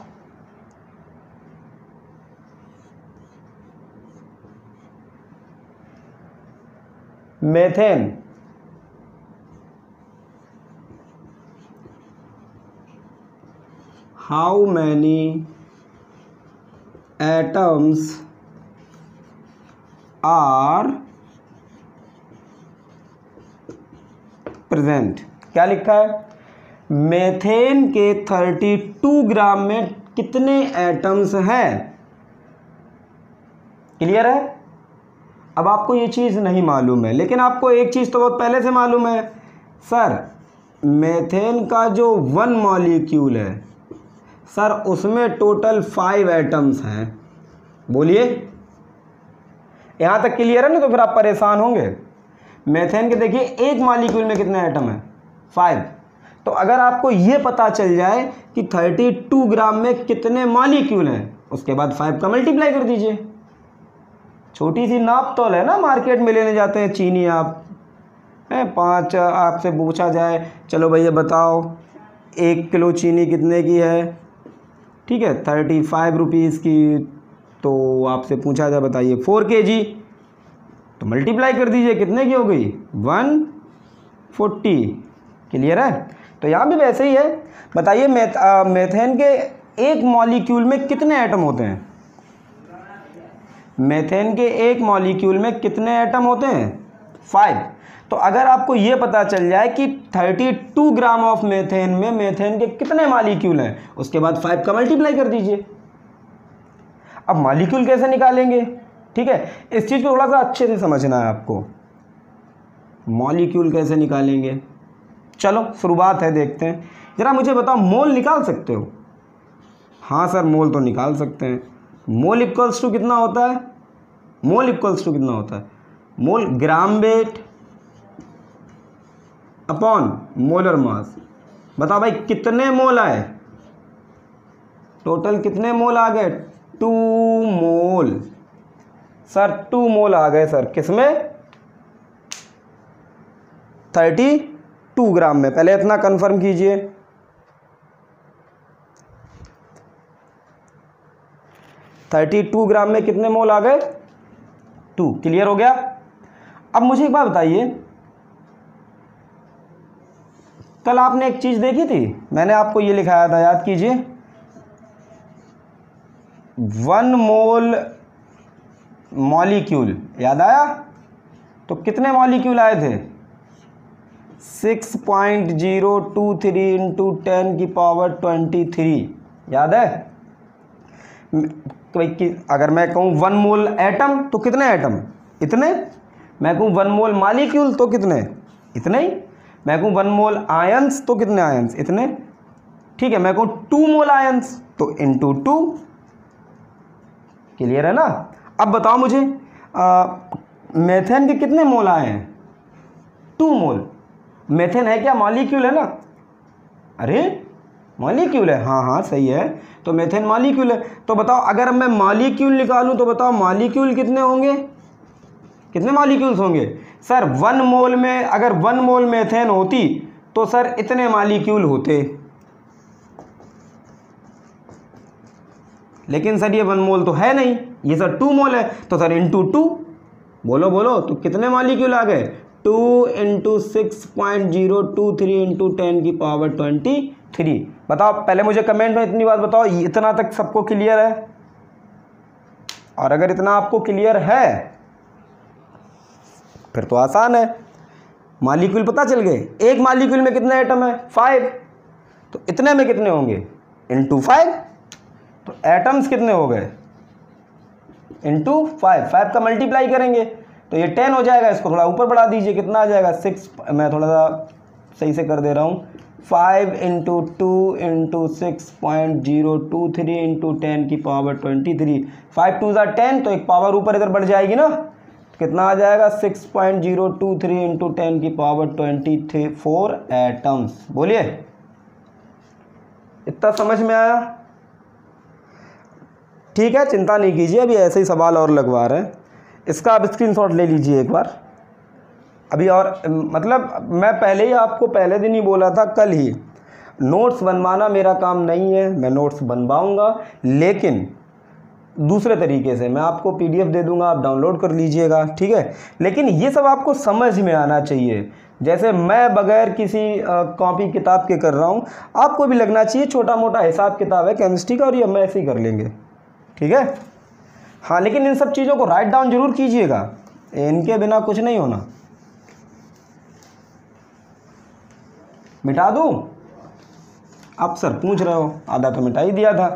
methane how many atoms are present. क्या लिखा है? मेथेन के थर्टी टू ग्राम में कितने एटम्स हैं? क्लियर है? अब आपको ये चीज़ नहीं मालूम है, लेकिन आपको एक चीज़ तो बहुत पहले से मालूम है, सर मेथेन का जो वन मॉलिक्यूल है सर, उसमें टोटल फाइव एटम्स हैं। बोलिए, यहाँ तक क्लियर है ना? तो फिर आप परेशान होंगे। मेथेन के देखिए एक मॉलिक्यूल में कितने एटम हैं? फाइव। तो अगर आपको ये पता चल जाए कि थर्टी टू ग्राम में कितने मॉलिक्यूल हैं, उसके बाद फाइव का मल्टीप्लाई कर दीजिए। छोटी सी नाप तोल है ना, मार्केट में लेने जाते हैं चीनी आप हैं, पाँच आपसे पूछा जाए चलो भैया बताओ एक किलो चीनी कितने की है, ठीक है, थर्टी फाइव रुपीज़ की, तो आपसे पूछा जाए बताइए फोर के जी, तो मल्टीप्लाई कर दीजिए, कितने की हो गई? One forty. क्लियर है? तो यहाँ भी वैसे ही है। बताइए मेथ मेथेन के एक मॉलिक्यूल में कितने एटम होते हैं? मेथेन के एक मॉलिक्यूल में कितने एटम होते हैं? फाइव। तो अगर आपको ये पता चल जाए कि thirty two gram of methane में मेथेन के कितने मॉलिक्यूल हैं, उसके बाद फाइव का मल्टीप्लाई कर दीजिए। अब मॉलिक्यूल कैसे निकालेंगे? ठीक है, इस चीज़ को थोड़ा सा अच्छे से समझना है आपको। मॉलिक्यूल कैसे निकालेंगे? चलो शुरुआत है, देखते हैं। ज़रा मुझे बताओ, मोल निकाल सकते हो? हाँ सर, मोल तो निकाल सकते हैं। मोल इक्वल्स टू कितना होता है? मोल इक्वल्स टू कितना होता है? Mole gram weight upon molar mass. बताओ भाई कितने मोल आए? टोटल कितने मोल आ गए? Two mole. Sir two mole आ गए सर, किसमें? थर्टी टू ग्राम में। पहले इतना कंफर्म कीजिए। थर्टी टू ग्राम में कितने मोल आ गए? टू। क्लियर हो गया? अब मुझे एक बात बताइए, कल आपने एक चीज देखी थी, मैंने आपको ये लिखाया था, याद कीजिए। वन मोल मॉलिक्यूल, याद आया? तो कितने मॉलिक्यूल आए थे? Six point zero two three into ten की पावर ट्वेंटी थ्री। याद है? अगर मैं कहूँ वन मोल एटम तो कितने एटम? इतने। मैं कहूँ वन मोल मॉलिक्यूल तो कितने? इतने ही। मैं कहूँ वन मोल आयंस तो कितने आयंस? इतने। ठीक है, मैं कहूँ टू मोल आयंस तो इंटू टू। क्लियर है ना? अब बताओ मुझे, मेथेन के कितने मोल आए हैं? To mole. मेथेन है क्या? मॉलिक्यूल है ना? अरे मॉलिक्यूल है, हाँ हाँ सही है, तो मेथेन मॉलिक्यूल है। तो बताओ अगर मैं मॉलिक्यूल निकालूं तो बताओ मॉलिक्यूल कितने होंगे? कितने मॉलिक्यूल्स होंगे? सर वन मोल में अगर वन मोल मेथेन होती तो सर इतने मॉलिक्यूल होते, लेकिन सर ये वन मोल तो है नहीं, ये सर टू मोल है, तो सर इंटू टू। बोलो बोलो, तो कितने मॉलिक्यूल आ गए? Two into six point zero two three into ten की पावर ट्वेंटी थ्री। बताओ पहले मुझे कमेंट में इतनी बात बताओ, इतना तक सबको क्लियर है? और अगर इतना आपको क्लियर है फिर तो आसान है, मॉलिक्यूल पता चल गए। एक मॉलिक्यूल में कितने एटम है? फाइव। तो इतने में कितने होंगे? Into five. तो एटम्स कितने हो गए? Into five. फाइव का मल्टीप्लाई करेंगे तो ये टेन हो जाएगा, इसको थोड़ा ऊपर बढ़ा दीजिए, कितना आ जाएगा? सिक्स। मैं थोड़ा सा सही से कर दे रहा हूँ, five into two into six point zero two three into ten की power twenty three, five two ज़ा टेन, तो एक पावर ऊपर इधर बढ़ जाएगी ना, कितना आ जाएगा six point zero two three into ten की power twenty three four atoms. बोलिए इतना समझ में आया? ठीक है, चिंता नहीं कीजिए, अभी ऐसे ही सवाल और लगवा रहे हैं, इसका आप स्क्रीनशॉट ले लीजिए एक बार। अभी और मतलब मैं पहले ही आपको पहले दिन ही बोला था, कल ही, नोट्स बनवाना मेरा काम नहीं है, मैं नोट्स बनवाऊंगा लेकिन दूसरे तरीके से। मैं आपको पीडीएफ दे दूंगा, आप डाउनलोड कर लीजिएगा, ठीक है, लेकिन ये सब आपको समझ में आना चाहिए। जैसे मैं बगैर किसी कॉपी किताब के कर रहा हूँ, आपको भी लगना चाहिए, छोटा मोटा हिसाब किताब है केमिस्ट्री का और ये हम ऐसे ही कर लेंगे, ठीक है। हाँ, लेकिन इन सब चीज़ों को राइट डाउन जरूर कीजिएगा, इनके बिना कुछ नहीं होना। मिटा दूँ? आप सर पूछ रहे हो, आधा तो मिटा ही दिया था।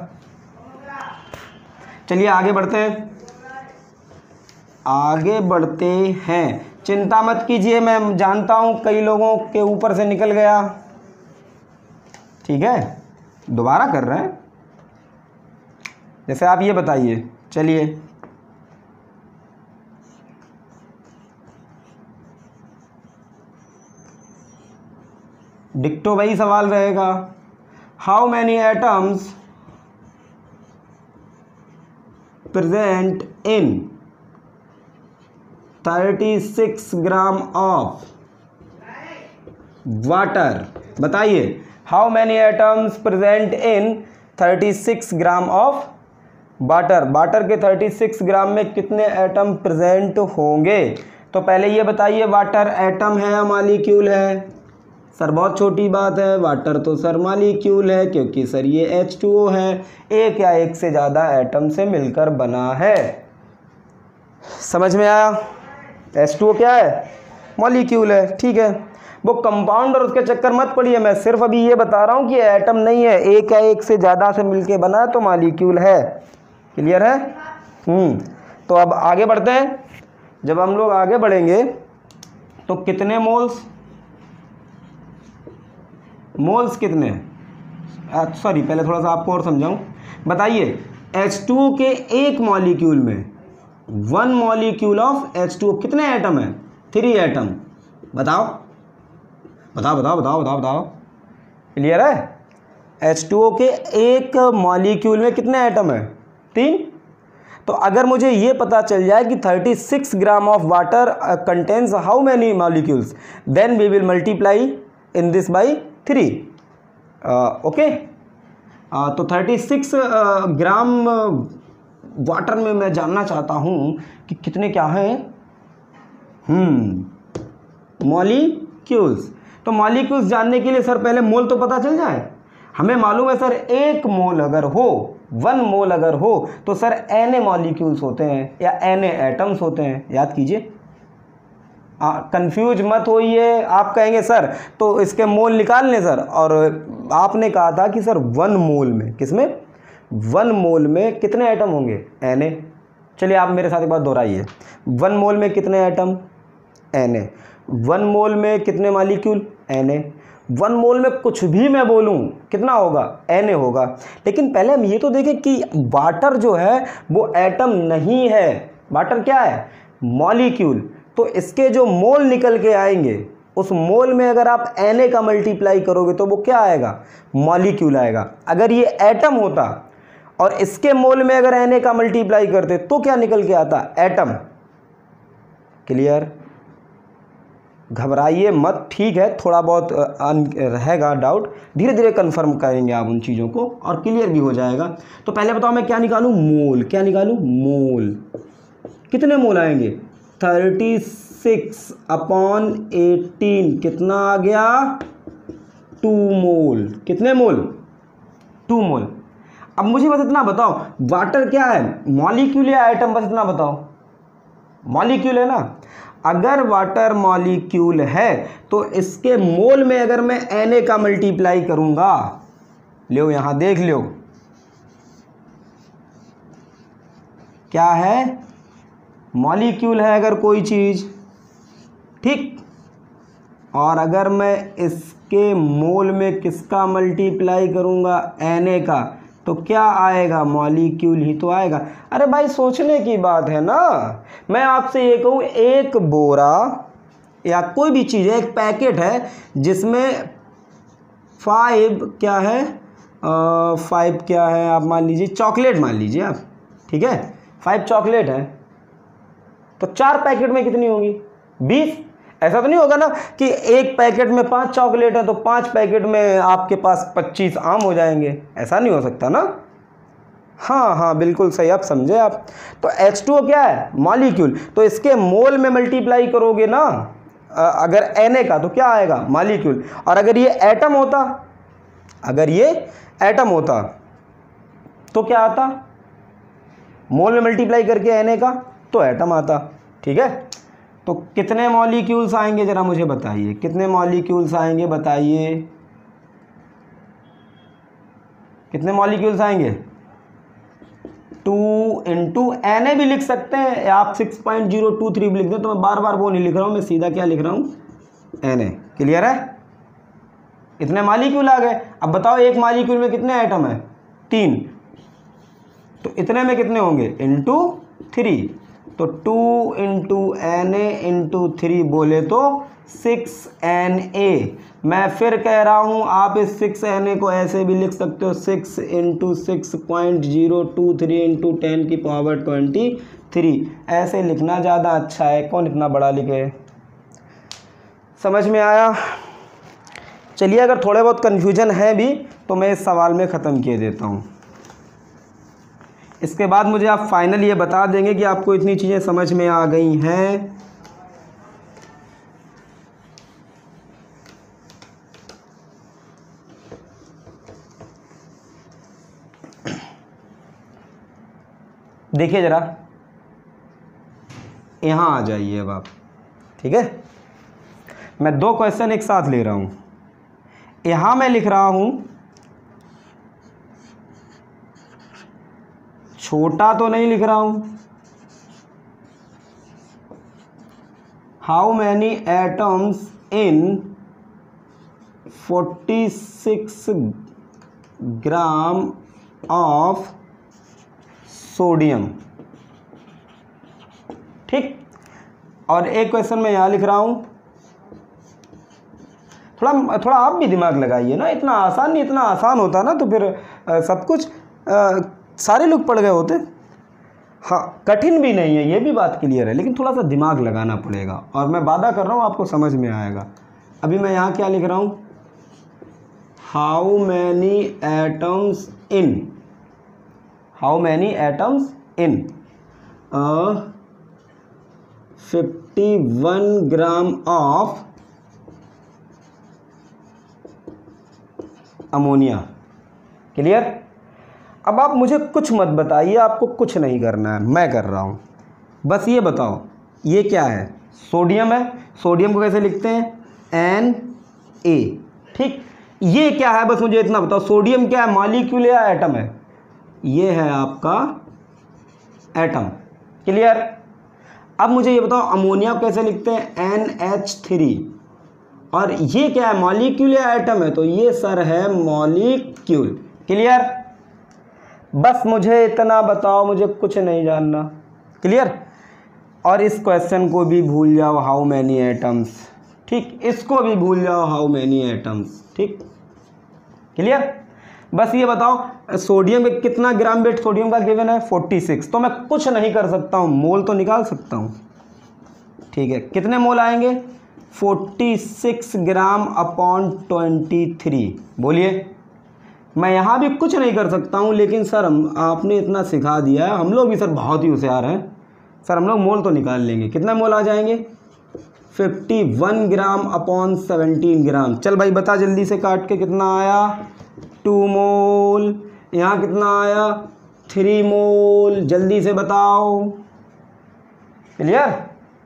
चलिए आगे बढ़ते हैं, आगे बढ़ते हैं। चिंता मत कीजिए, मैं जानता हूं कई लोगों के ऊपर से निकल गया, ठीक है, दोबारा कर रहे हैं। जैसे आप ये बताइए, चलिए डिक्टो वही सवाल रहेगा, how many atoms present in thirty six gram of water. बताइए, how many atoms present in thirty six gram of water. Water के थर्टी सिक्स ग्राम में कितने एटम प्रेजेंट होंगे? तो पहले ये बताइए, वाटर एटम है या मॉलिक्यूल है? सर बहुत छोटी बात है, वाटर तो सर मॉलिक्यूल है, क्योंकि सर ये एच टू ओ है, एक या एक से ज़्यादा एटम से मिलकर बना है। समझ में आया? एच टू ओ क्या है? मॉलिक्यूल है, ठीक है। वो कंपाउंड और उसके चक्कर मत पड़िए, मैं सिर्फ अभी ये बता रहा हूँ कि एटम नहीं है, एक या एक से ज़्यादा से मिलके बना है तो मॉलिक्यूल है। क्लियर है? हम्म तो अब आगे बढ़ते हैं। जब हम लोग आगे बढ़ेंगे तो कितने मोल्स मोल्स कितने, सॉरी पहले थोड़ा सा आपको और समझाऊं। बताइए, एच टू ओ के एक मॉलिक्यूल में, one molecule of H two O कितने एटम है? Three atom. बताओ बताओ बताओ बताओ बताओ बताओ क्लियर है? एच टू ओ के एक मॉलिक्यूल में कितने एटम है? तीन। तो अगर मुझे ये पता चल जाए कि thirty six gram of water contains how many molecules, then we will multiply in this by three. Okay, तो थर्टी सिक्स ग्राम वाटर में मैं जानना चाहता हूँ कि कितने क्या हैं हम्म मॉलिक्यूल्स। तो मॉलिक्यूल्स जानने के लिए सर पहले मोल तो पता चल जाए। हमें मालूम है सर, एक मोल अगर हो, वन मोल अगर हो तो सर एन ए मॉलिक्यूल्स होते हैं या एन ए एटम्स होते हैं। याद कीजिए, कंफ्यूज मत होइए। आप कहेंगे सर तो इसके मोल निकाल लें सर, और आपने कहा था कि सर वन मोल में, किसमें? वन मोल में कितने एटम होंगे? N A. चलिए आप मेरे साथ एक बात दोहराइए, वन मोल में कितने atom? N A. One mole में कितने molecule? N A. One mole में कुछ भी मैं बोलूं कितना होगा? एन ए होगा। लेकिन पहले हम ये तो देखें कि वाटर जो है वो एटम नहीं है, वाटर क्या है? मॉलिक्यूल। तो इसके जो मोल निकल के आएंगे, उस मोल में अगर आप एन ए का मल्टीप्लाई करोगे तो वो क्या आएगा? मॉलिक्यूल आएगा। अगर ये एटम होता और इसके मोल में अगर एन ए का मल्टीप्लाई करते तो क्या निकल के आता? एटम। क्लियर? घबराइए मत, ठीक है, थोड़ा बहुत रहेगा डाउट, धीरे धीरे कंफर्म करेंगे आप उन चीज़ों को और क्लियर भी हो जाएगा। तो पहले बताओ मैं क्या निकालूं? मोल। क्या निकालूं? मोल। कितने मोल आएंगे? थर्टी सिक्स अपॉन एटीन, कितना आ गया? Two mole. कितने मोल? टू मोल। अब मुझे बस इतना बताओ, वाटर क्या है? मॉलिक्यूल या एटम? बस इतना बताओ। मॉलिक्यूल है ना। अगर वाटर मॉलिक्यूल है तो इसके मोल में अगर मैं एन ए का मल्टीप्लाई करूंगा, लो यहां देख लो क्या है? मॉलिक्यूल है अगर कोई चीज, ठीक। और अगर मैं इसके मोल में किसका मल्टीप्लाई करूँगा, Na का, तो क्या आएगा, मॉलिक्यूल ही तो आएगा। अरे भाई सोचने की बात है ना। मैं आपसे ये कहूँ एक बोरा या कोई भी चीज़ है, एक पैकेट है जिसमें फाइव क्या है, आ, फाइव क्या है, आप मान लीजिए चॉकलेट मान लीजिए आप, ठीक है, फाइव चॉकलेट है, तो चार पैकेट में कितनी होंगी, बीस। ऐसा तो नहीं होगा ना कि एक पैकेट में पांच चॉकलेट है तो पांच पैकेट में आपके पास पच्चीस आम हो जाएंगे, ऐसा नहीं हो सकता ना। हाँ हाँ बिल्कुल सही, आप समझे आप। तो एच टू ओ क्या है, मॉलिक्यूल, तो इसके मोल में मल्टीप्लाई करोगे ना अगर Na का, तो क्या आएगा, मॉलिक्यूल। और अगर ये एटम होता, अगर ये एटम होता तो क्या आता, मोल में मल्टीप्लाई करके Na का तो एटम आता, ठीक है। तो कितने मॉलिक्यूल्स आएंगे जरा मुझे बताइए, कितने मॉलिक्यूल्स आएंगे बताइए, कितने मॉलिक्यूल्स आएंगे, टू इंटू एन ए भी लिख सकते हैं आप, six point zero two three भी लिख दें, तो मैं बार बार वो नहीं लिख रहा हूँ, मैं सीधा क्या लिख रहा हूँ, एन ए। क्लियर है, इतने मॉलिक्यूल आ गए। अब बताओ एक मॉलिक्यूल में कितने एटम है, तीन, तो इतने में कितने होंगे, इंटू थ्री, तो two into N A into three बोले तो सिक्स एन ए। मैं फिर कह रहा हूँ आप इस सिक्स एन ए को ऐसे भी लिख सकते हो, six into six point zero two three into ten की पावर ट्वेंटी थ्री, ऐसे लिखना ज़्यादा अच्छा है, कौन इतना बड़ा लिखे। समझ में आया। चलिए अगर थोड़े बहुत कन्फ्यूजन है भी तो मैं इस सवाल में ख़त्म किए देता हूँ, इसके बाद मुझे आप फाइनल ये बता देंगे कि आपको इतनी चीज़ें समझ में आ गई हैं। देखिए ज़रा, यहाँ आ जाइए अब आप, ठीक है। मैं दो क्वेश्चन एक साथ ले रहा हूँ। यहाँ मैं लिख रहा हूँ, छोटा तो नहीं लिख रहा हूँ, how many atoms in forty six gram of sodium, ठीक। और एक क्वेश्चन मैं यहाँ लिख रहा हूँ, थोड़ा थोड़ा आप भी दिमाग लगाइए ना, इतना आसान नहीं, इतना आसान होता ना तो फिर आ, सब कुछ आ, सारे लोग पढ़ गए होते। हाँ कठिन भी नहीं है, ये भी बात क्लियर है, लेकिन थोड़ा सा दिमाग लगाना पड़ेगा, और मैं वादा कर रहा हूँ आपको समझ में आएगा। अभी मैं यहाँ क्या लिख रहा हूँ, how many atoms in, how many atoms in fifty one gram of ammonia. Clear. अब आप मुझे कुछ मत बताइए, आपको कुछ नहीं करना है, मैं कर रहा हूँ। बस ये बताओ ये क्या है, सोडियम है, सोडियम को कैसे लिखते हैं, एन ए, ठीक। ये क्या है, बस मुझे इतना बताओ, सोडियम क्या है, मॉलिक्यूल या एटम है, ये है आपका एटम। क्लियर। अब मुझे ये बताओ अमोनिया को कैसे लिखते हैं, एन एच थ्री, और ये क्या है, मॉलिक्यूल या एटम है, तो ये सर है मॉलिक्यूल। क्लियर। बस मुझे इतना बताओ, मुझे कुछ नहीं जानना। क्लियर। और इस क्वेश्चन को भी भूल जाओ, हाउ मैनी एटम्स, ठीक। इसको भी भूल जाओ, हाउ मैनी एटम्स, ठीक। क्लियर। बस ये बताओ सोडियम में कितना ग्राम वेट सोडियम का गिवन है, फोर्टी सिक्स, तो मैं कुछ नहीं कर सकता हूँ, मोल तो निकाल सकता हूँ, ठीक है। कितने मोल आएंगे, forty six gram upon twenty three. बोलिए। मैं यहाँ भी कुछ नहीं कर सकता हूँ, लेकिन सर हम आपने इतना सिखा दिया है, हम लोग भी सर बहुत ही होशियार हैं सर, हम लोग मोल तो निकाल लेंगे। कितना मोल आ जाएंगे, fifty one gram upon seventeen gram. चल भाई बता जल्दी से काट के, कितना आया, टू मोल। यहाँ कितना आया, थ्री मोल। जल्दी से बताओ। क्लियर।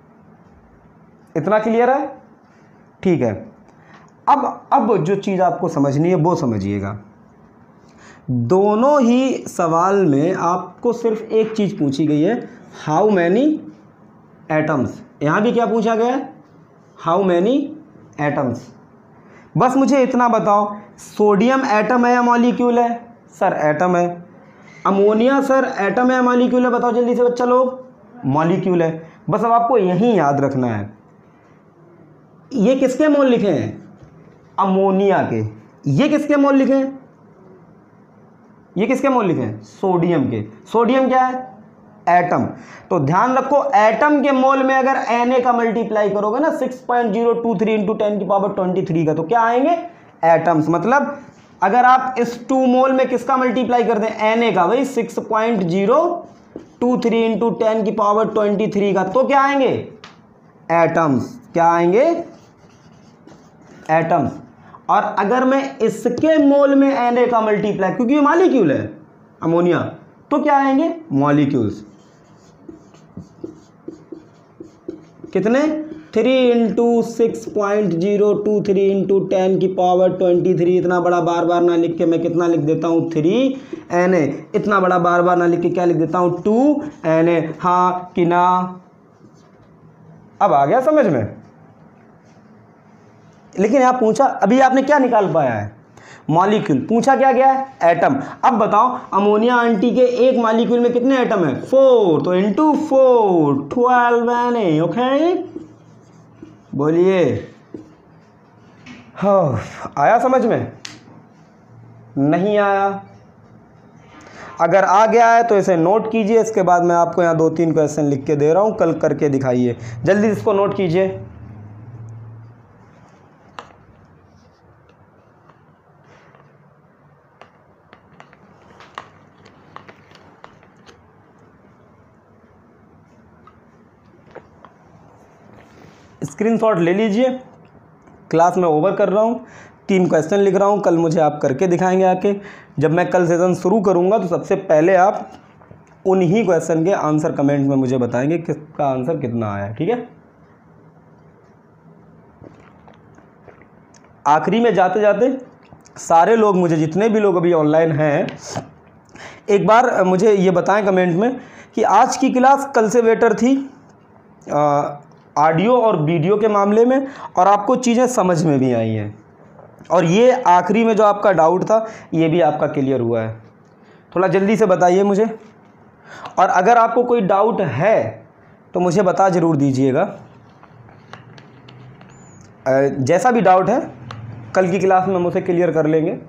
इतना क्लियर है, ठीक है। अब अब जो चीज़ आपको समझनी है वो समझिएगा। दोनों ही सवाल में आपको सिर्फ एक चीज़ पूछी गई है, हाउ मैनी एटम्स। यहाँ भी क्या पूछा गया है, हाउ मैनी एटम्स। बस मुझे इतना बताओ, सोडियम एटम है या मॉलिक्यूल है? सर एटम है। अमोनिया सर एटम है या मॉलिक्यूल है? बताओ जल्दी से बच्चा लोग। मॉलिक्यूल है। बस अब आपको यही याद रखना है, ये किसके मोल लिखे हैं? अमोनिया के। ये किसके मोल लिखे हैं? ये किसके मोल लिखे हैं? सोडियम के। सोडियम क्या है? एटम। तो ध्यान रखो, एटम के मोल में अगर Na का मल्टीप्लाई करोगे ना six point zero two three into ten की पावर ट्वेंटी थ्री का, तो क्या आएंगे? एटम्स। मतलब अगर आप इस टू मोल में किसका मल्टीप्लाई कर दें? Na का, भाई six point zero two three into ten की पावर ट्वेंटी थ्री का, तो क्या आएंगे? एटम्स। क्या आएंगे? एटम्स। और अगर मैं इसके मोल में Na का मल्टीप्लाई, क्योंकि ये मॉलिक्यूल है अमोनिया, तो क्या आएंगे? मॉलिक्यूल्स। कितने? Three into six point zero two three into ten की पावर ट्वेंटी थ्री। इतना बड़ा बार बार ना लिख के मैं कितना लिख देता हूँ? Three N A. इतना बड़ा बार बार ना लिख के क्या लिख देता हूँ? Two N A. हाँ कि ना? अब आ गया समझ में? लेकिन यहाँ पूछा, अभी आपने क्या निकाल पाया है? मॉलिक्यूल। पूछा क्या गया है? एटम। अब बताओ, अमोनिया आंटी के एक मॉलिक्यूल में कितने एटम है? फोर। तो into four, twelve N A. Okay, बोलिए। हाँ, आया समझ में? नहीं आया? अगर आ गया है तो इसे नोट कीजिए। इसके बाद मैं आपको यहाँ दो तीन क्वेश्चन लिख के दे रहा हूँ, कल करके दिखाइए। जल्दी इसको नोट कीजिए। स्क्रीनशॉट ले लीजिए। क्लास में ओवर कर रहा हूँ, तीन क्वेश्चन लिख रहा हूँ, कल मुझे आप करके दिखाएंगे आके। जब मैं कल सेशन शुरू करूँगा तो सबसे पहले आप उन्हीं क्वेश्चन के आंसर कमेंट में मुझे बताएंगे किसका आंसर कितना आया है, ठीक है? आखिरी में जाते जाते सारे लोग, मुझे जितने भी लोग अभी ऑनलाइन हैं, एक बार मुझे ये बताएं कमेंट में कि आज की क्लास कल से बेटर थी ऑडियो और वीडियो के मामले में, और आपको चीज़ें समझ में भी आई हैं, और ये आखिरी में जो आपका डाउट था ये भी आपका क्लियर हुआ है। थोड़ा जल्दी से बताइए मुझे। और अगर आपको कोई डाउट है तो मुझे बता ज़रूर दीजिएगा। जैसा भी डाउट है कल की क्लास में हम उसे क्लियर कर लेंगे।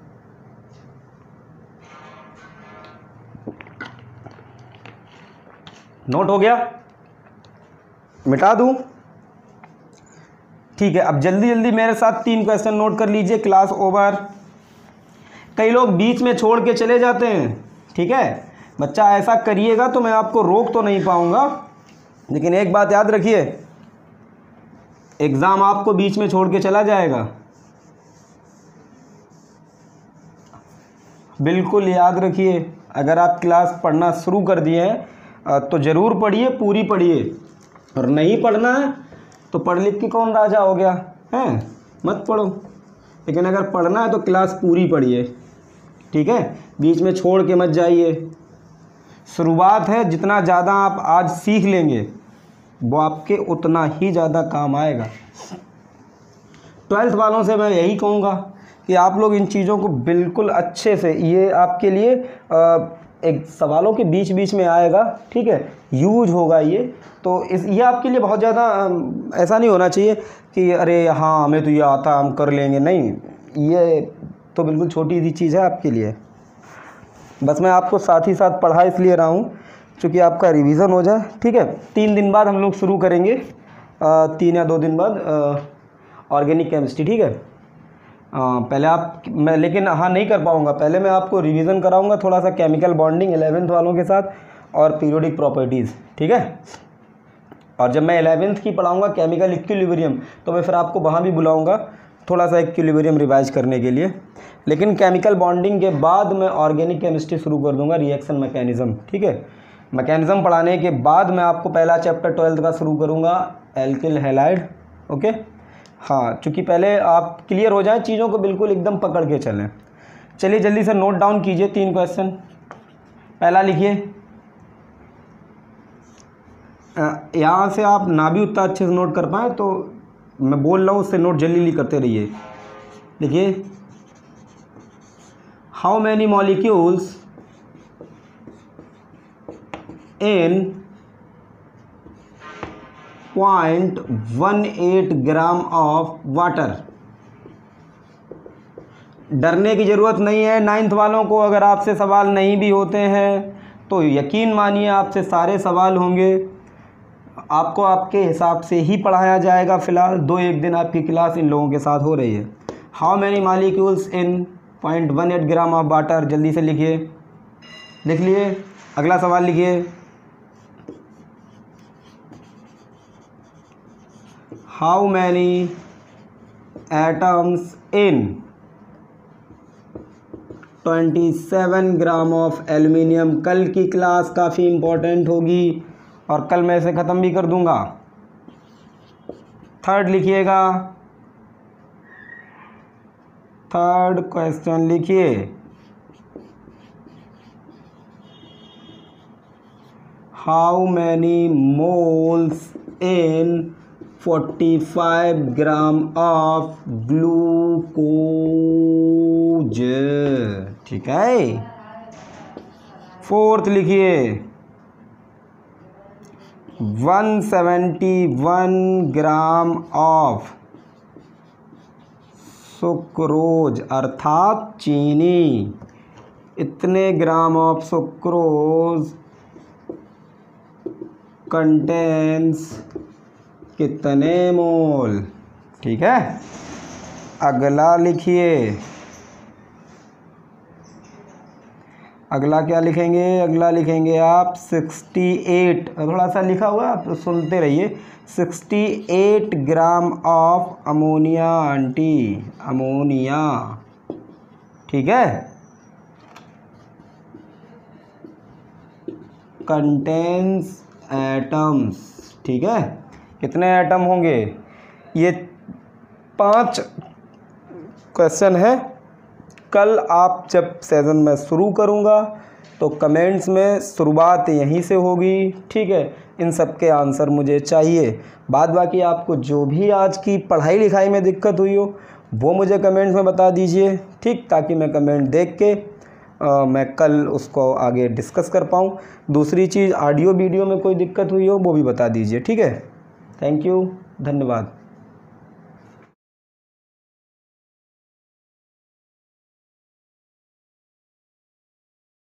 नोट हो गया? मिटा दूं? ठीक है। अब जल्दी जल्दी मेरे साथ तीन क्वेश्चन नोट कर लीजिए। Class over. कई लोग बीच में छोड़ के चले जाते हैं, ठीक है? बच्चा ऐसा करिएगा तो मैं आपको रोक तो नहीं पाऊंगा, लेकिन एक बात याद रखिए, एग्ज़ाम आपको बीच में छोड़ के चला जाएगा। बिल्कुल याद रखिए, अगर आप क्लास पढ़ना शुरू कर दिए हैं तो ज़रूर पढ़िए, पूरी पढ़िए, और नहीं पढ़ना है तो पढ़ लिख के कौन राजा हो गया है, मत पढ़ो। लेकिन अगर पढ़ना है तो क्लास पूरी पढ़िए, ठीक है? बीच में छोड़ के मत जाइए। शुरुआत है, जितना ज़्यादा आप आज सीख लेंगे वो आपके उतना ही ज़्यादा काम आएगा। ट्वेल्थ वालों से मैं यही कहूँगा कि आप लोग इन चीज़ों को बिल्कुल अच्छे से, ये आपके लिए आ, एक सवालों के बीच बीच में आएगा, ठीक है? यूज होगा ये, तो इस ये आपके लिए बहुत ज़्यादा ऐसा नहीं होना चाहिए कि अरे हाँ हमें तो ये आता हम कर लेंगे। नहीं, ये तो बिल्कुल छोटी सी चीज़ है आपके लिए। बस मैं आपको साथ ही साथ पढ़ा इसलिए रहा हूँ क्योंकि आपका रिवीजन हो जाए, ठीक है? तीन दिन बाद हम लोग शुरू करेंगे, आ, तीन या दो दिन बाद ऑर्गेनिक केमिस्ट्री, ठीक है? आ, पहले आप मैं लेकिन हाँ नहीं कर पाऊँगा, पहले मैं आपको रिवीजन कराऊँगा थोड़ा सा केमिकल बॉन्डिंग एलेवेंथ वालों के साथ और पीरियोडिक प्रॉपर्टीज़, ठीक है? और जब मैं एलेवेंथ की पढ़ाऊँगा केमिकल इक्विलिब्रियम, तो मैं फिर आपको वहाँ भी बुलाऊँगा थोड़ा सा इक्विलिब्रियम रिवाइज करने के लिए। लेकिन केमिकल बॉन्डिंग के बाद मैं ऑर्गेनिक केमिस्ट्री शुरू कर दूँगा, रिएक्शन मैकेनिज़्म, ठीक है? मैकेनिज़्म पढ़ाने के बाद मैं आपको पहला चैप्टर ट्वेल्थ का शुरू करूँगा, एल्किल हैलाइड, ओके? हाँ, चूँकि पहले आप क्लियर हो जाए चीज़ों को, बिल्कुल एकदम पकड़ के चलें। चलिए जल्दी से नोट डाउन कीजिए तीन क्वेश्चन। पहला लिखिए, यहाँ से आप ना भी उतना अच्छे से नोट कर पाएँ तो मैं बोल रहा हूँ उससे नोट जल्दी जल्दी करते रहिए। देखिए, how many molecules in point one eight gram of water. डरने की ज़रूरत नहीं है नाइन्थ वालों को। अगर आपसे सवाल नहीं भी होते हैं तो यकीन मानिए आपसे सारे सवाल होंगे। आपको आपके हिसाब से ही पढ़ाया जाएगा। फ़िलहाल दो एक दिन आपकी क्लास इन लोगों के साथ हो रही है। How many molecules in point one eight gram of water. जल्दी से लिखिए, लिख लिए। अगला सवाल लिखिए, how many atoms in twenty seven gram of aluminium. कल की क्लास काफ़ी इम्पोर्टेंट होगी और कल मैं इसे ख़त्म भी कर दूंगा। थर्ड लिखिएगा, थर्ड क्वेश्चन लिखिए, how many moles in forty five gram of glucose. ठीक है। फोर्थ लिखिए, one seventy one gram of sucrose अर्थात चीनी। इतने ग्राम ऑफ सुक्रोज कंटेन्स कितने मोल। ठीक है। अगला लिखिए, अगला क्या लिखेंगे, अगला लिखेंगे आप सिक्सटी एट। थोड़ा सा लिखा हुआ है, आप तो सुनते रहिए। Sixty eight gram of ammonia aunty, ammonia. ठीक है। Contains atoms. ठीक है। कितने एटम होंगे, ये पांच क्वेश्चन है। कल आप जब सेशन में शुरू करूँगा तो कमेंट्स में शुरुआत यहीं से होगी। ठीक है। इन सब के आंसर मुझे चाहिए। बाद बाकी आपको जो भी आज की पढ़ाई लिखाई में दिक्कत हुई हो वो मुझे कमेंट्स में बता दीजिए। ठीक, ताकि मैं कमेंट देख के आ, मैं कल उसको आगे डिस्कस कर पाऊँ। दूसरी चीज़, ऑडियो वीडियो में कोई दिक्कत हुई हो वो भी बता दीजिए। ठीक है। थैंक यू, धन्यवाद।